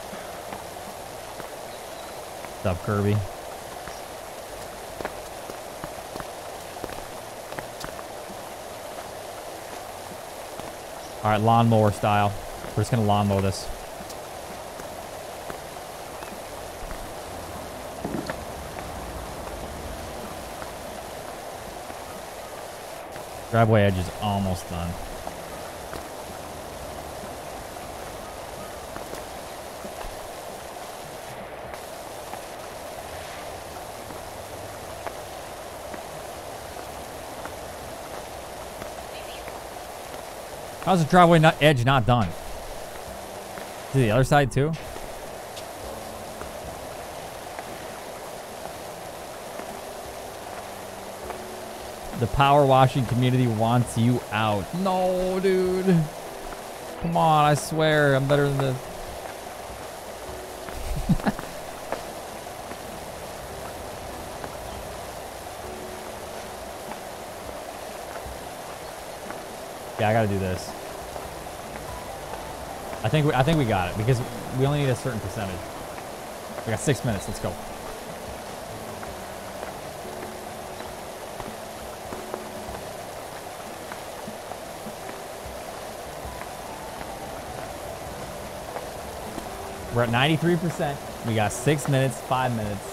What's up, Kirby? All right, lawnmower style. We're just gonna lawnmower this. Driveway edge is almost done. How's the driveway edge not done? To the other side too? The power washing community wants you out. No, dude. Come on, I swear I'm better than this. Yeah, I gotta do this. I think we got it because we only need a certain percentage. We got 6 minutes. Let's go. We're at 93%. We got 6 minutes, 5 minutes.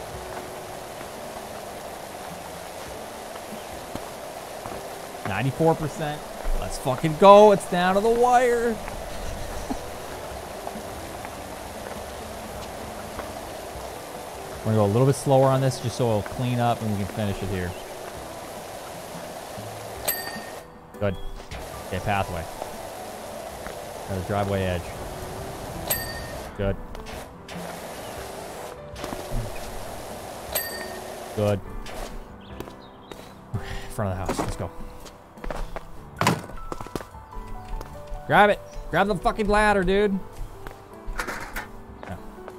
%. Let's fucking go. It's down to the wire. We're gonna go a little bit slower on this just so it'll clean up and we can finish it here. Good. Okay, pathway. Got a driveway edge. Good. Good. Front of the house. Let's go. Grab it. Grab the fucking ladder, dude. Yeah.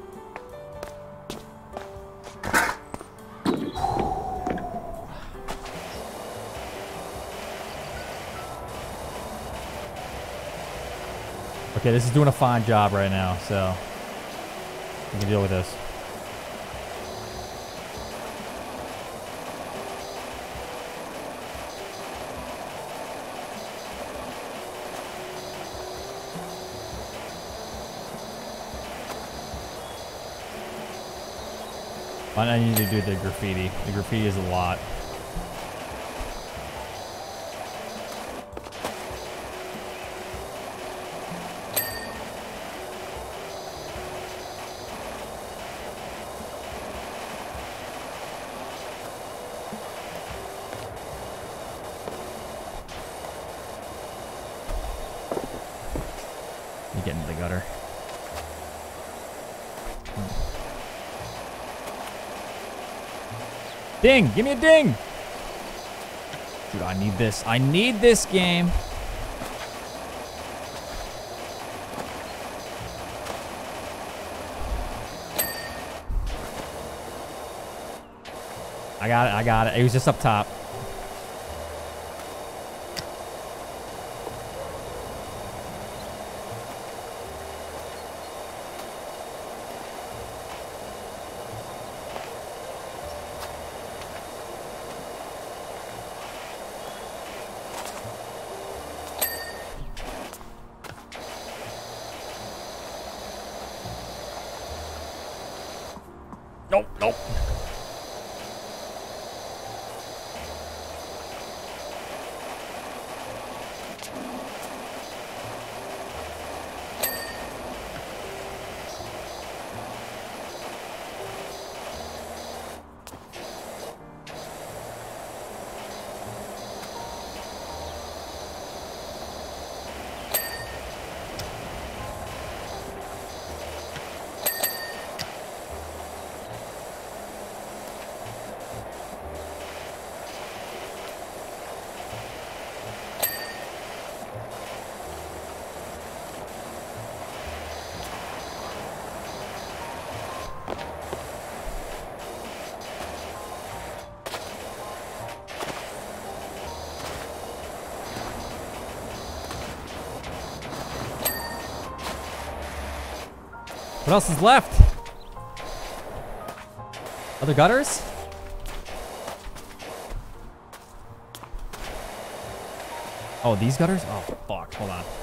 Okay, this is doing a fine job right now, so we can deal with this. I need to do the graffiti. The graffiti is a lot. You get into the gutter. Ding! Give me a ding! Dude, I need this. I need this game. I got it. I got it. It was just up top. Nope, nope. What else is left? Other gutters? Oh, these gutters? Oh, fuck. Hold on.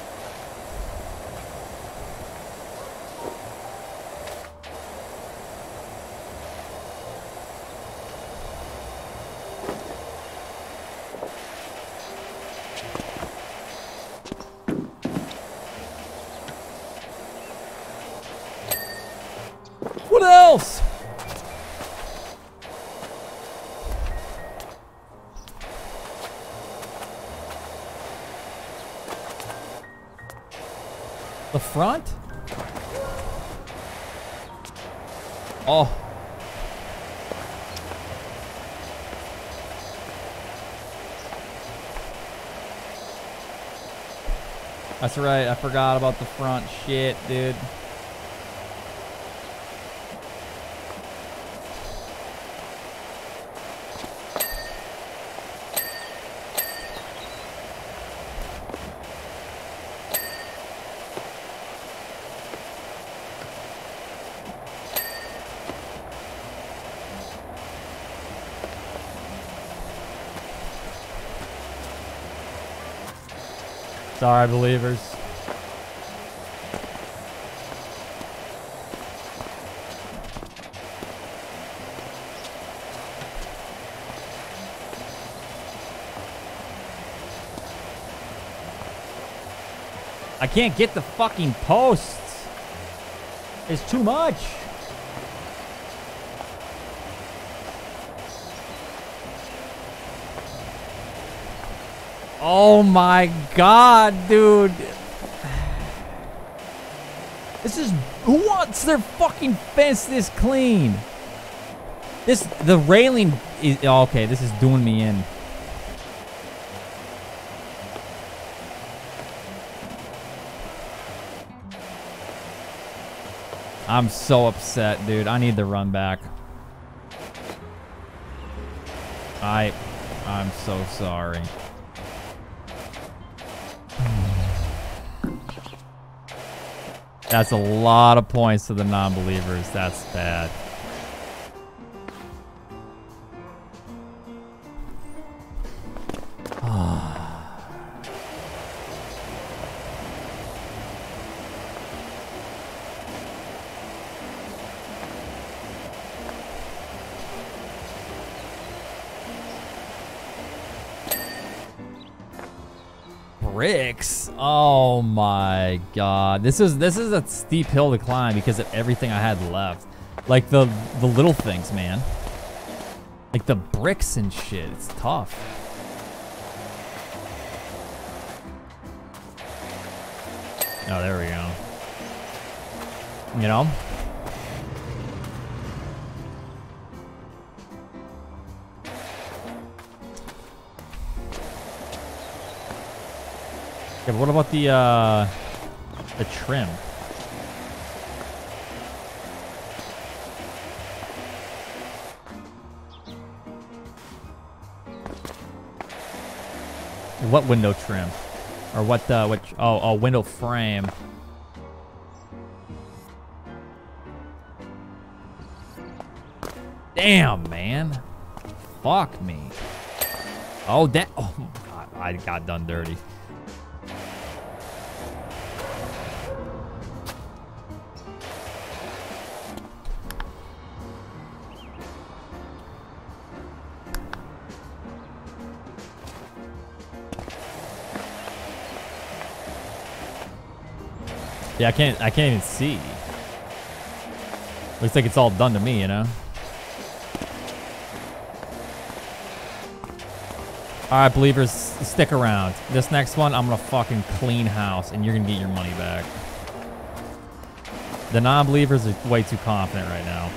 What else? The front? Oh. That's right. I forgot about the front shit, dude. Sorry, believers. I can't get the fucking posts. It's too much. Oh my god, dude. This is... Who wants their fucking fence this clean? The railing is... Oh, okay, this is doing me in. I'm so upset, dude. I need the run back. I'm so sorry. That's a lot of points to the non-believers. That's bad. Bricks. Oh my god. This is a steep hill to climb because of everything I had left. Like the little things, man. Like the bricks and shit. It's tough. Oh, there we go. You know? Yeah, but what about the trim? What window trim? Or what oh, window frame. Damn, man. Fuck me. Oh, that. Oh, God. I got done dirty. Yeah, I can't even see. Looks like it's all done to me, you know? Alright, believers, stick around. This next one, I'm gonna fucking clean house, and you're gonna get your money back. The non-believers are way too confident right now.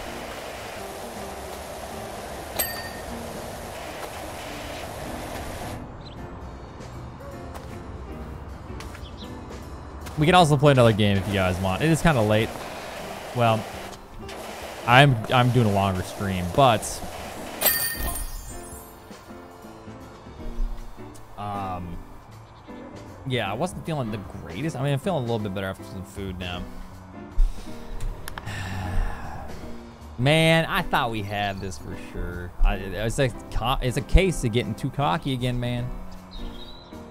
We can also play another game if you guys want. It is kind of late. Well, I'm doing a longer stream, but yeah, I wasn't feeling the greatest. I mean, I'm feeling a little bit better after some food now. Man, I thought we had this for sure. It's a case of getting too cocky again, man.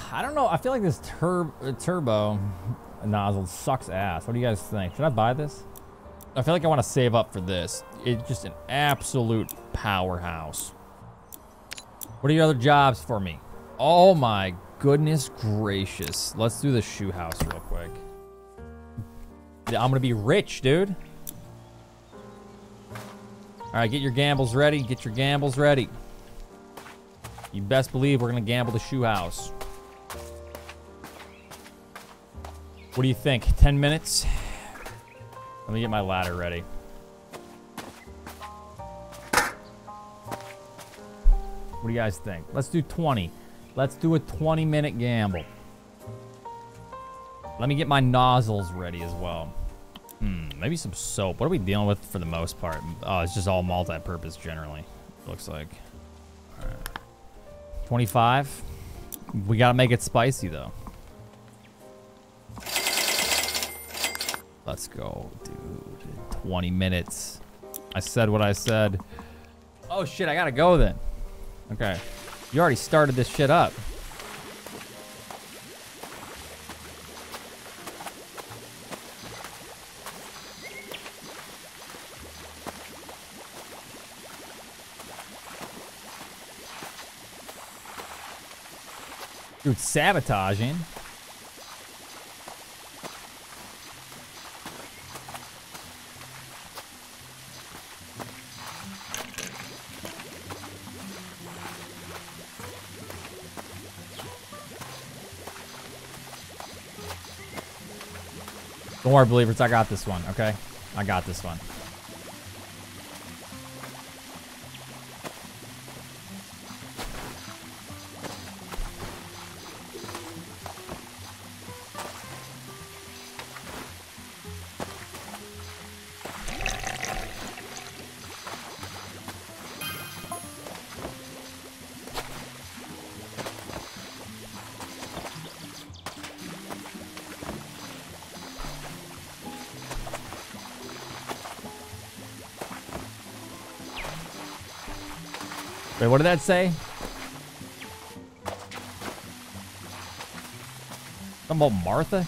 I don't know. I feel like this turbo nozzle sucks ass. What do you guys think? Should I buy this? I feel like I want to save up for this. It's just an absolute powerhouse. What are your other jobs for me? Oh my goodness gracious. Let's do the shoe house real quick. I'm gonna be rich, dude. All right, get your gambles ready. Get your gambles ready. You best believe we're gonna gamble the shoe house. What do you think? 10 minutes? Let me get my ladder ready. What do you guys think? Let's do 20. Let's do a 20-minute gamble. Let me get my nozzles ready as well. Maybe some soap. What are we dealing with for the most part? Oh, it's just all multi-purpose generally, it looks like. All right. 25. We gotta make it spicy though. Let's go, dude. 20 minutes. I said what I said. Oh shit, I gotta go then. Okay. You already started this shit up. Dude, sabotaging. Don't worry, believers. I got this one, okay? I got this one. Wait, what did that say? Something about Martha?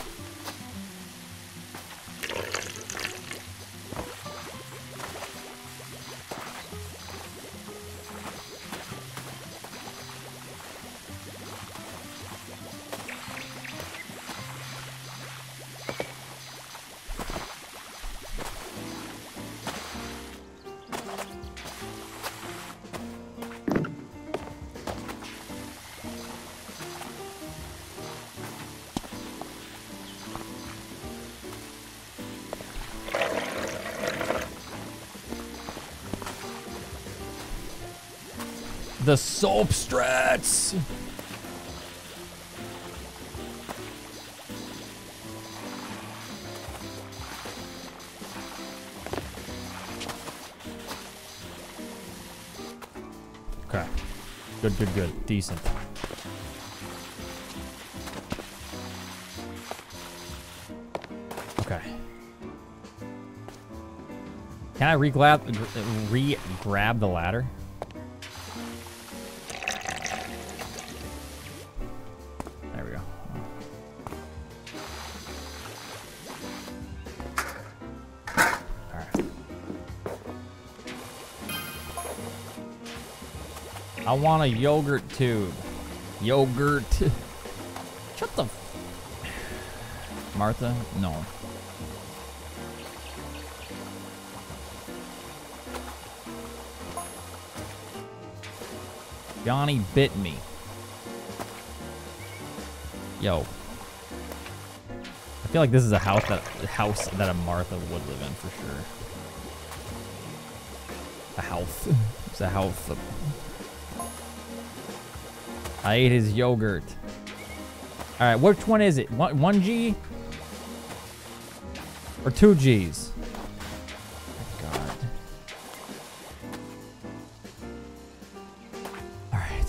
The soap strats. Okay. Good. Decent. Okay. Can I re-grab the ladder? I want a yogurt tube. Yogurt. Shut the... Martha? No. Johnny bit me. Yo. I feel like this is a house that a Martha would live in for sure. A house. It's a house. I ate his yogurt. All right, which one is it? One G or 2 Gs? Oh, God. All right.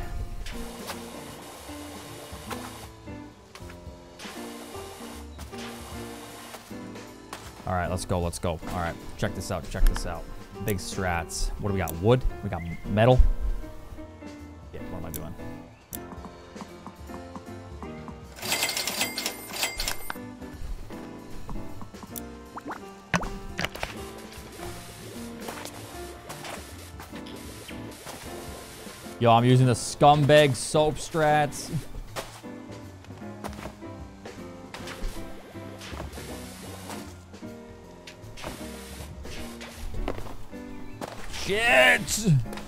All right, let's go. All right, check this out. Big strats. What do we got? Wood. We got metal. Yeah, what am I doing? Yo, I'm using the scumbag soap strats. Shit!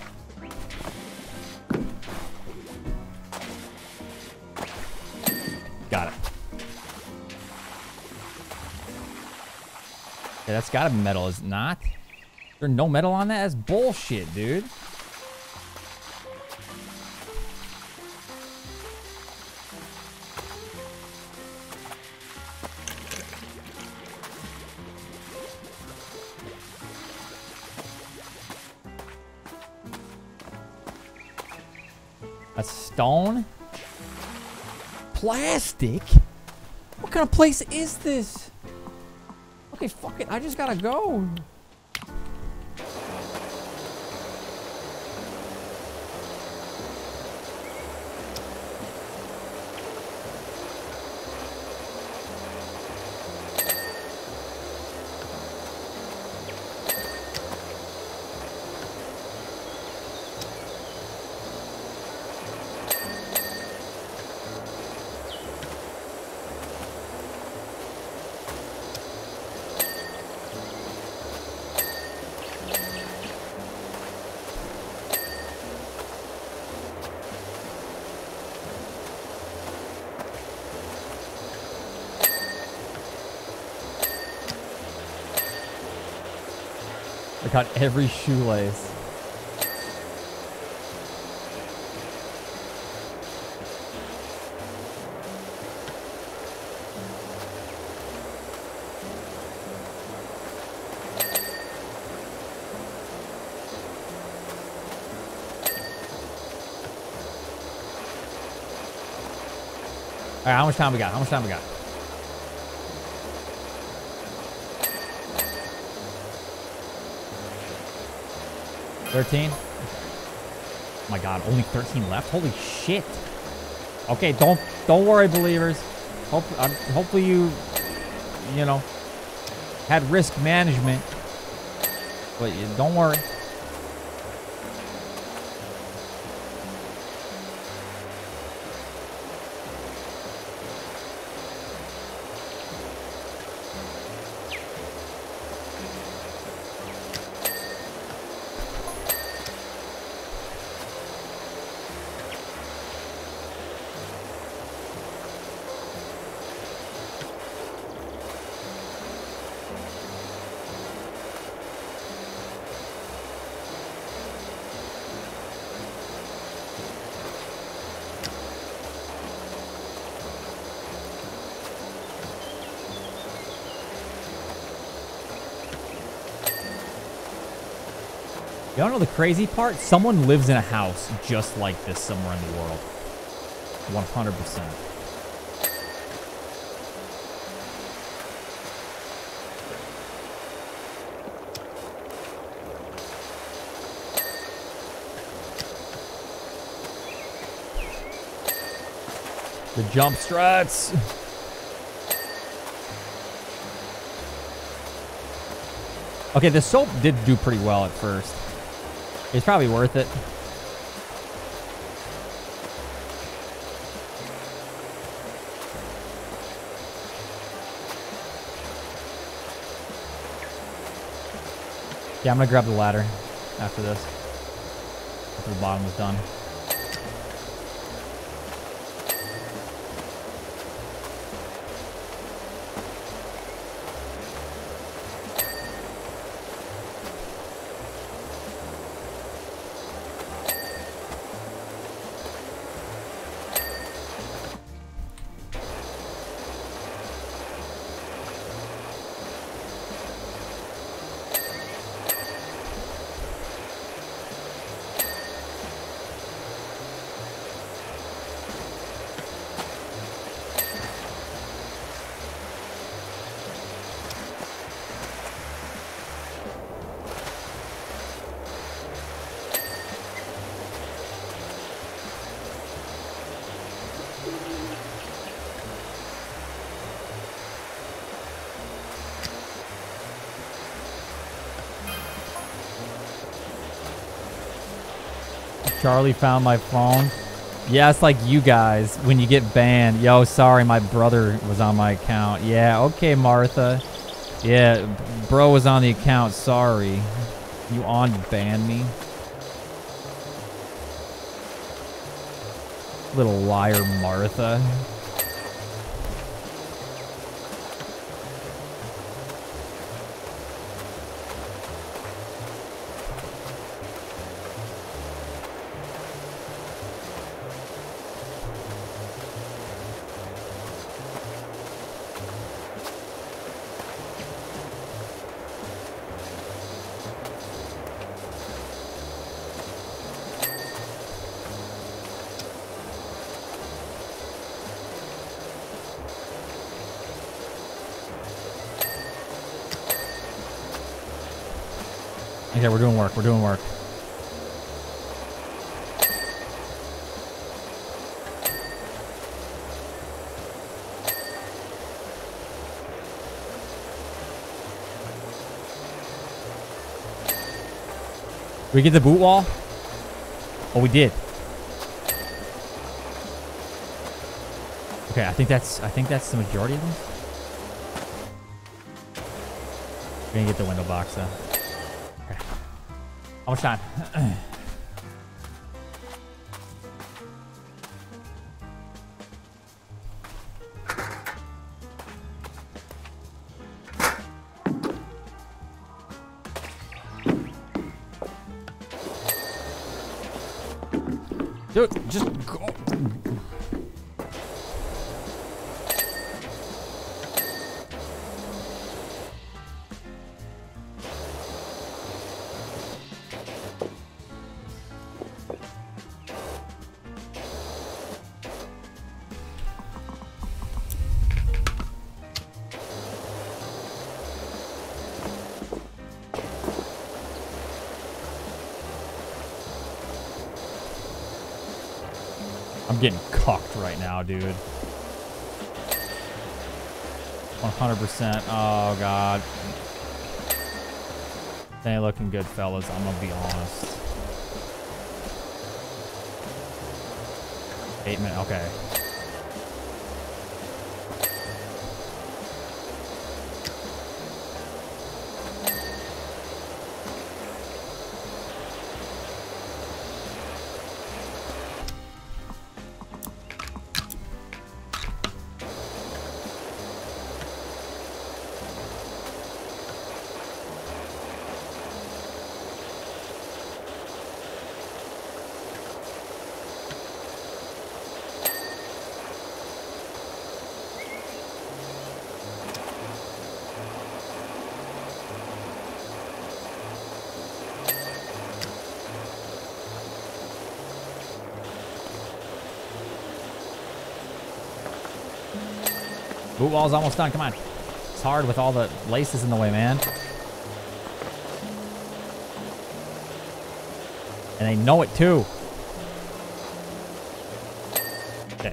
Got it. Yeah, that's gotta be metal, is it not? Is there no metal on that? That's bullshit, dude. That's stone? Plastic? What kind of place is this? Okay, fuck it. I just gotta go. I got every shoelace. All right, how much time we got? How much time we got? $13? Oh my god, only 13 left? Holy shit. Okay, don't worry, believers. Hopefully you know, had risk management. But don't worry. You don't know the crazy part? Someone lives in a house just like this somewhere in the world. 100%. The jump struts. Okay, the soap did do pretty well at first. It's probably worth it. Yeah, I'm gonna grab the ladder after this. After the bottom is done. Charlie found my phone. Yeah, it's like you guys when you get banned. Yo, sorry, my brother was on my account. Yeah, okay, Martha. Yeah, bro was on the account. Sorry. You unbanned me. Little liar, Martha. Okay, we're doing work. We're doing work. Did we get the boot wall? Oh, we did. Okay, I think that's the majority of them. We're gonna get the window box though. Okay. How much time? Dude, just go. I'm getting cocked right now, dude. 100%. Oh, God. They ain't looking good, fellas. I'm gonna be honest. 8 minutes. Okay. Boot wall's almost done. Come on. It's hard with all the laces in the way, man. And they know it too. Okay.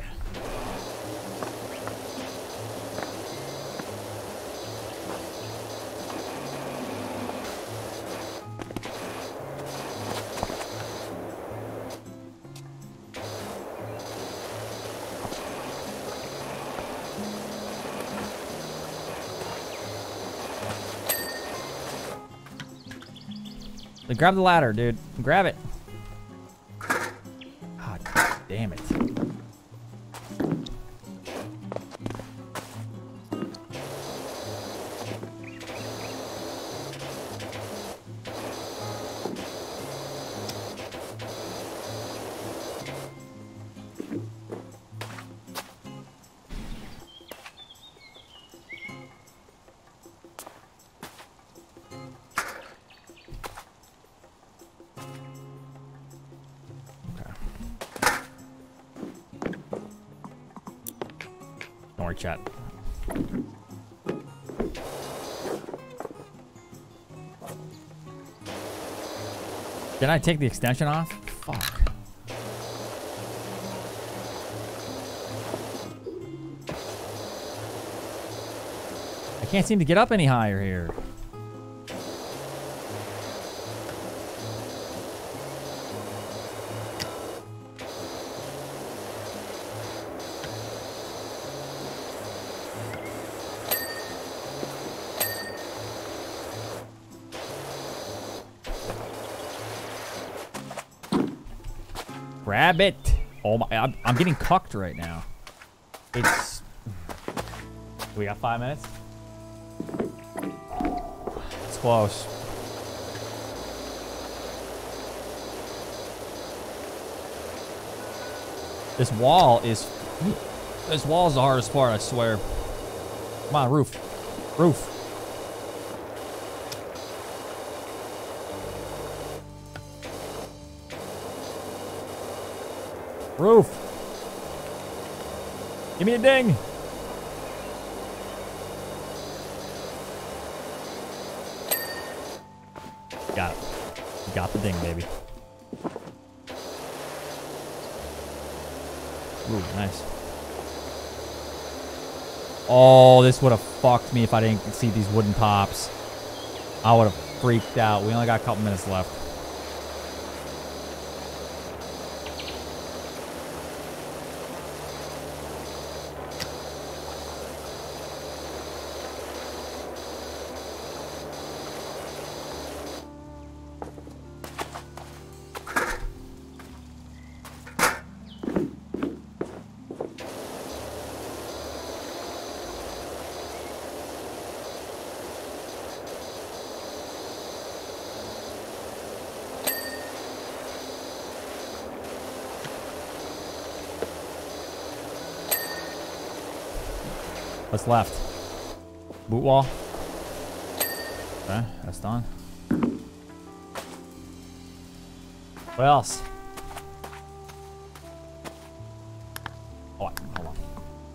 Grab the ladder, dude. Grab it. God damn it. Chat. Did I take the extension off? Fuck. I can't seem to get up any higher here. Grab it. Oh my, I'm getting cucked right now. It's... We got 5 minutes? It's close. This wall is the hardest part, I swear. Come on, roof. Roof. Roof. Give me a ding. Got it. Got the ding, baby. Ooh, nice. Oh, this would have fucked me if I didn't see these wooden tops. I would have freaked out. We only got a couple minutes left. What's left? Boot wall. Okay, that's done. What else? Oh, hold on.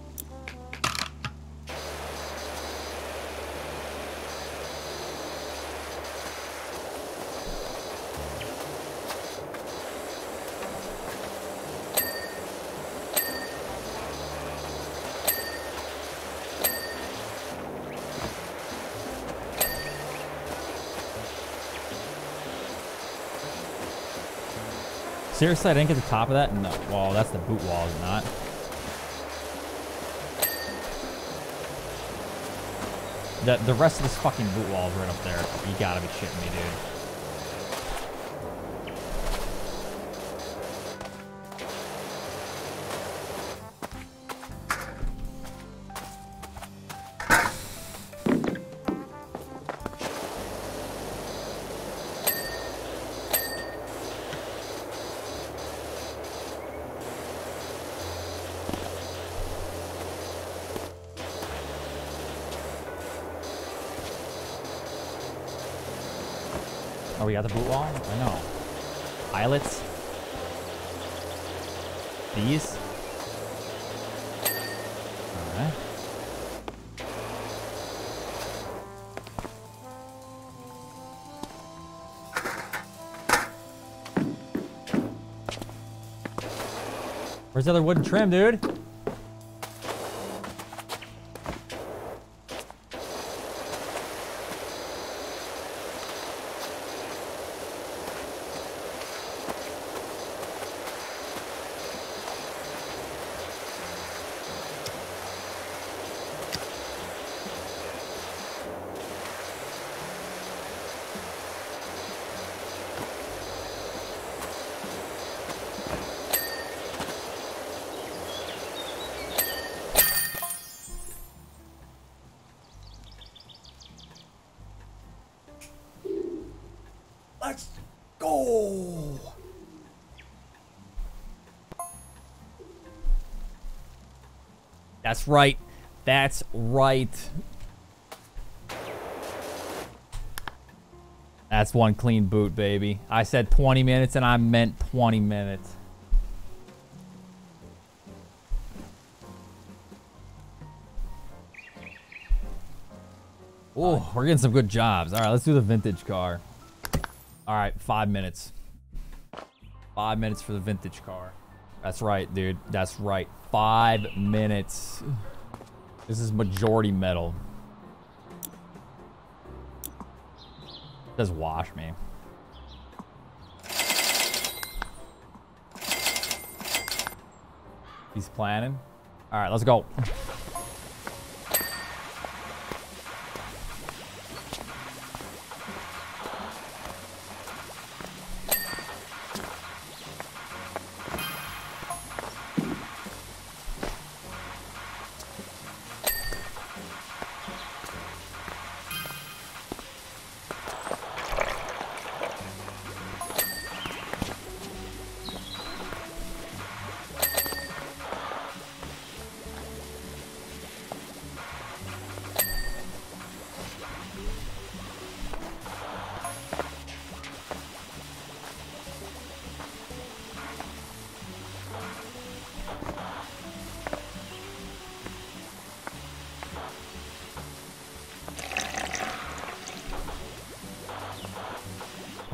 Seriously, I didn't get the top of that? No. Well, that's the boot wall, is it not? The rest of this fucking boot wall is right up there. You gotta be shitting me, dude. Oh, we got the boot wall? I know. Pilots? These? Alright. Where's the other wooden trim, dude? Let's go. That's right. That's right. That's one clean boot, baby. I said 20 minutes and I meant 20 minutes. Oh, we're getting some good jobs. All right, let's do the vintage car. All right, 5 minutes. 5 minutes for the vintage car. That's right, dude. That's right. 5 minutes. This is majority metal. It says wash me. He's planning. All right, let's go.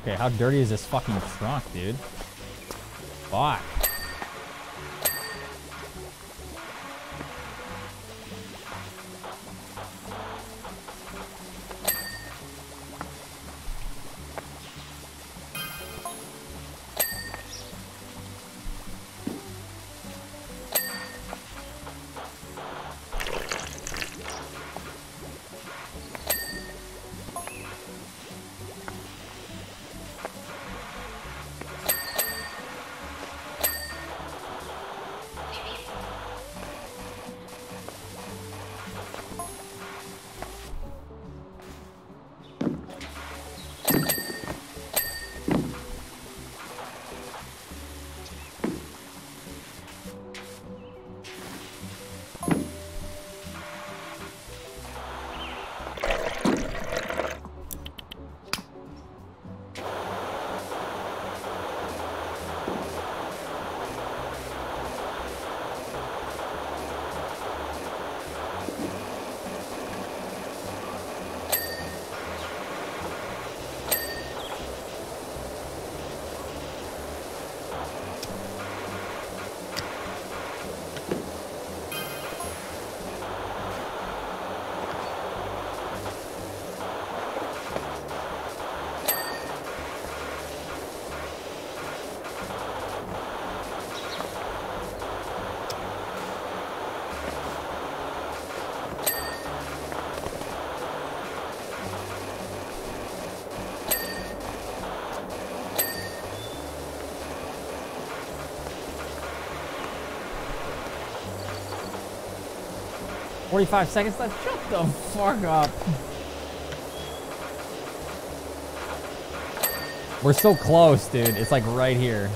Okay, how dirty is this fucking trunk, dude? Fuck. "45 seconds left? Shut the fuck up. We're so close, dude. It's like right here.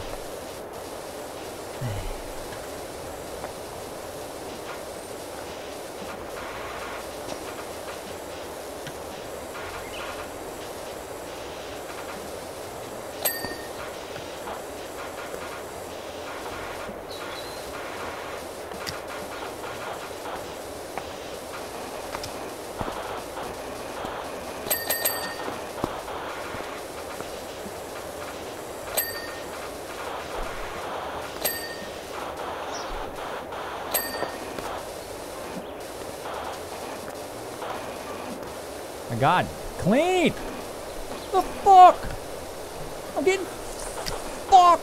My God, clean! The fuck? I'm getting fucked!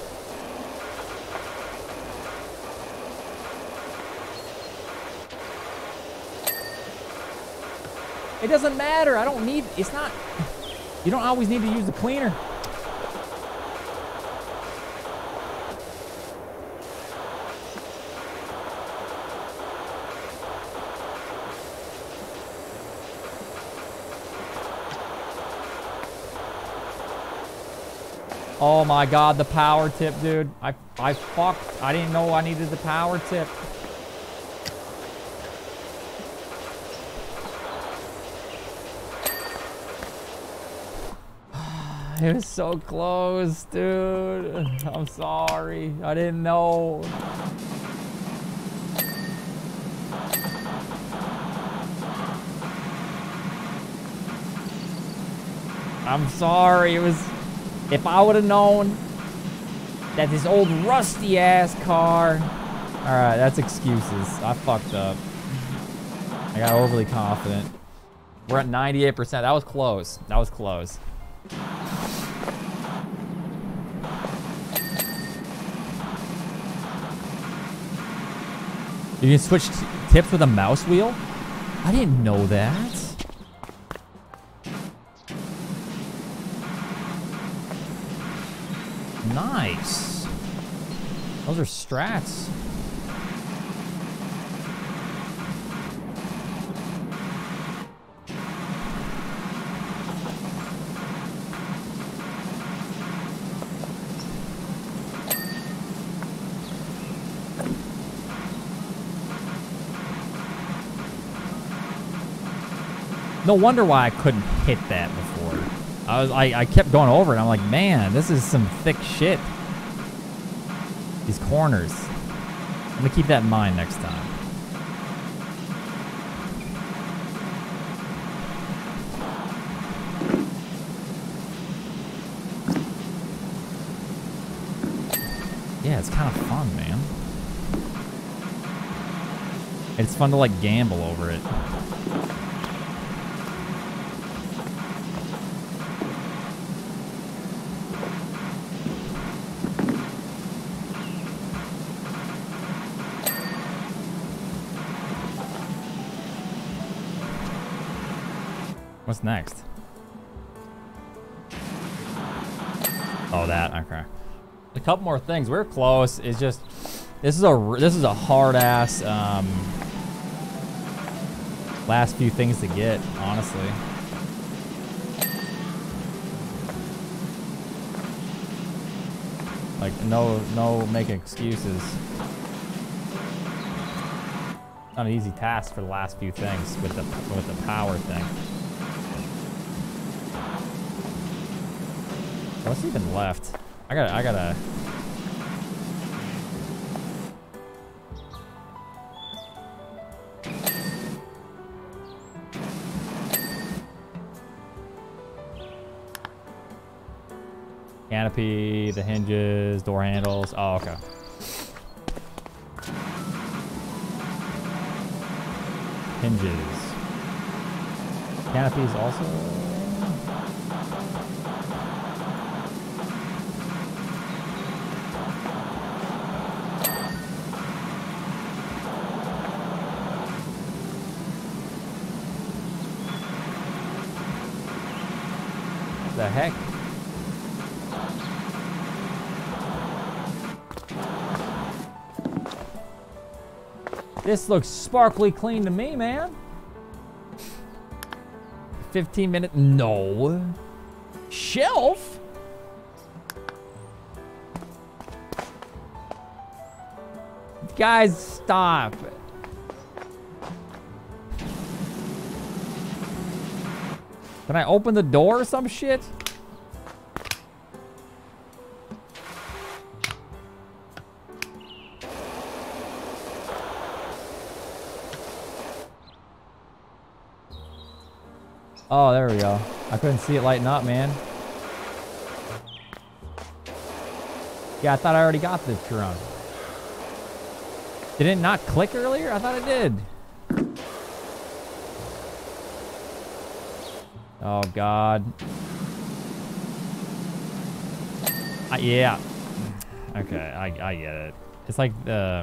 It doesn't matter. I don't need, it's not, you don't always need to use the cleaner. Oh my God, the power tip, dude. I fucked. I didn't know I needed the power tip. It was so close, dude. I'm sorry. I didn't know. I'm sorry. It was... If I would have known that this old rusty ass car... Alright, that's excuses. I fucked up. I got overly confident. We're at 98%. That was close. That was close. You can switch tips with a mouse wheel? I didn't know that. Nice. Those are strats. No wonder why I couldn't hit that before. I kept going over it. I'm like, man, this is some thick shit. These corners. I'm gonna keep that in mind next time. Yeah, it's kind of fun, man. It's fun to like gamble over it. What's next? Oh, that. Okay. A couple more things. We're close. It's just this is a hard ass last few things to get, honestly. Like no making excuses. Not an easy task for the last few things with the power thing. What's even left? I gotta. Canopy, the hinges, door handles. Oh, okay. Hinges. Canopies also. What the heck? This looks sparkly clean to me, man. 15-minute, no. Shelf? Guys, stop. Can I open the door or some shit? Oh, there we go. I couldn't see it lighting up, man. Yeah, I thought I already got the Turon. Did it not click earlier? I thought it did. Oh, God. Yeah. Okay, I get it. It's like the...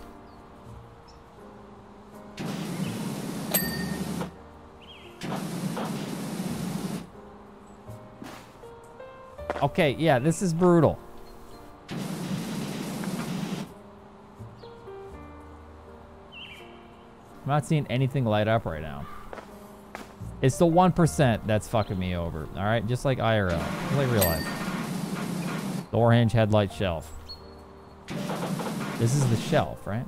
Okay, yeah, this is brutal. I'm not seeing anything light up right now. It's the 1% that's fucking me over. All right, just like IRL, just like real life. Door hinge, headlight, shelf. This is the shelf, right?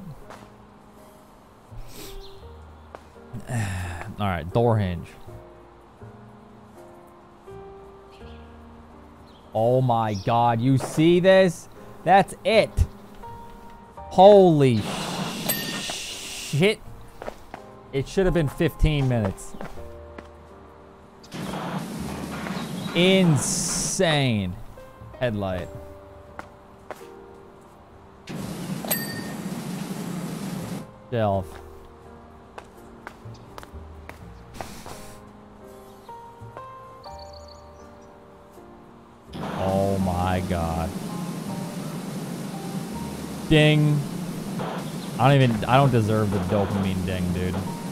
All right, door hinge. Oh my God, you see this? That's it. Holy shit. It should have been 15 minutes. Insane. Headlight. Shelf. Oh my God. Ding. I don't deserve the dopamine ding, dude.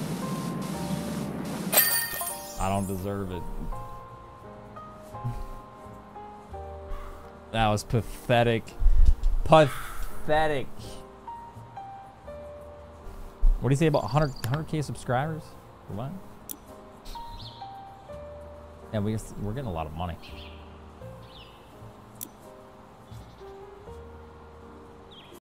I don't deserve it. That was pathetic. Pathetic. What do you say about 100K subscribers? What? Yeah, we're getting a lot of money.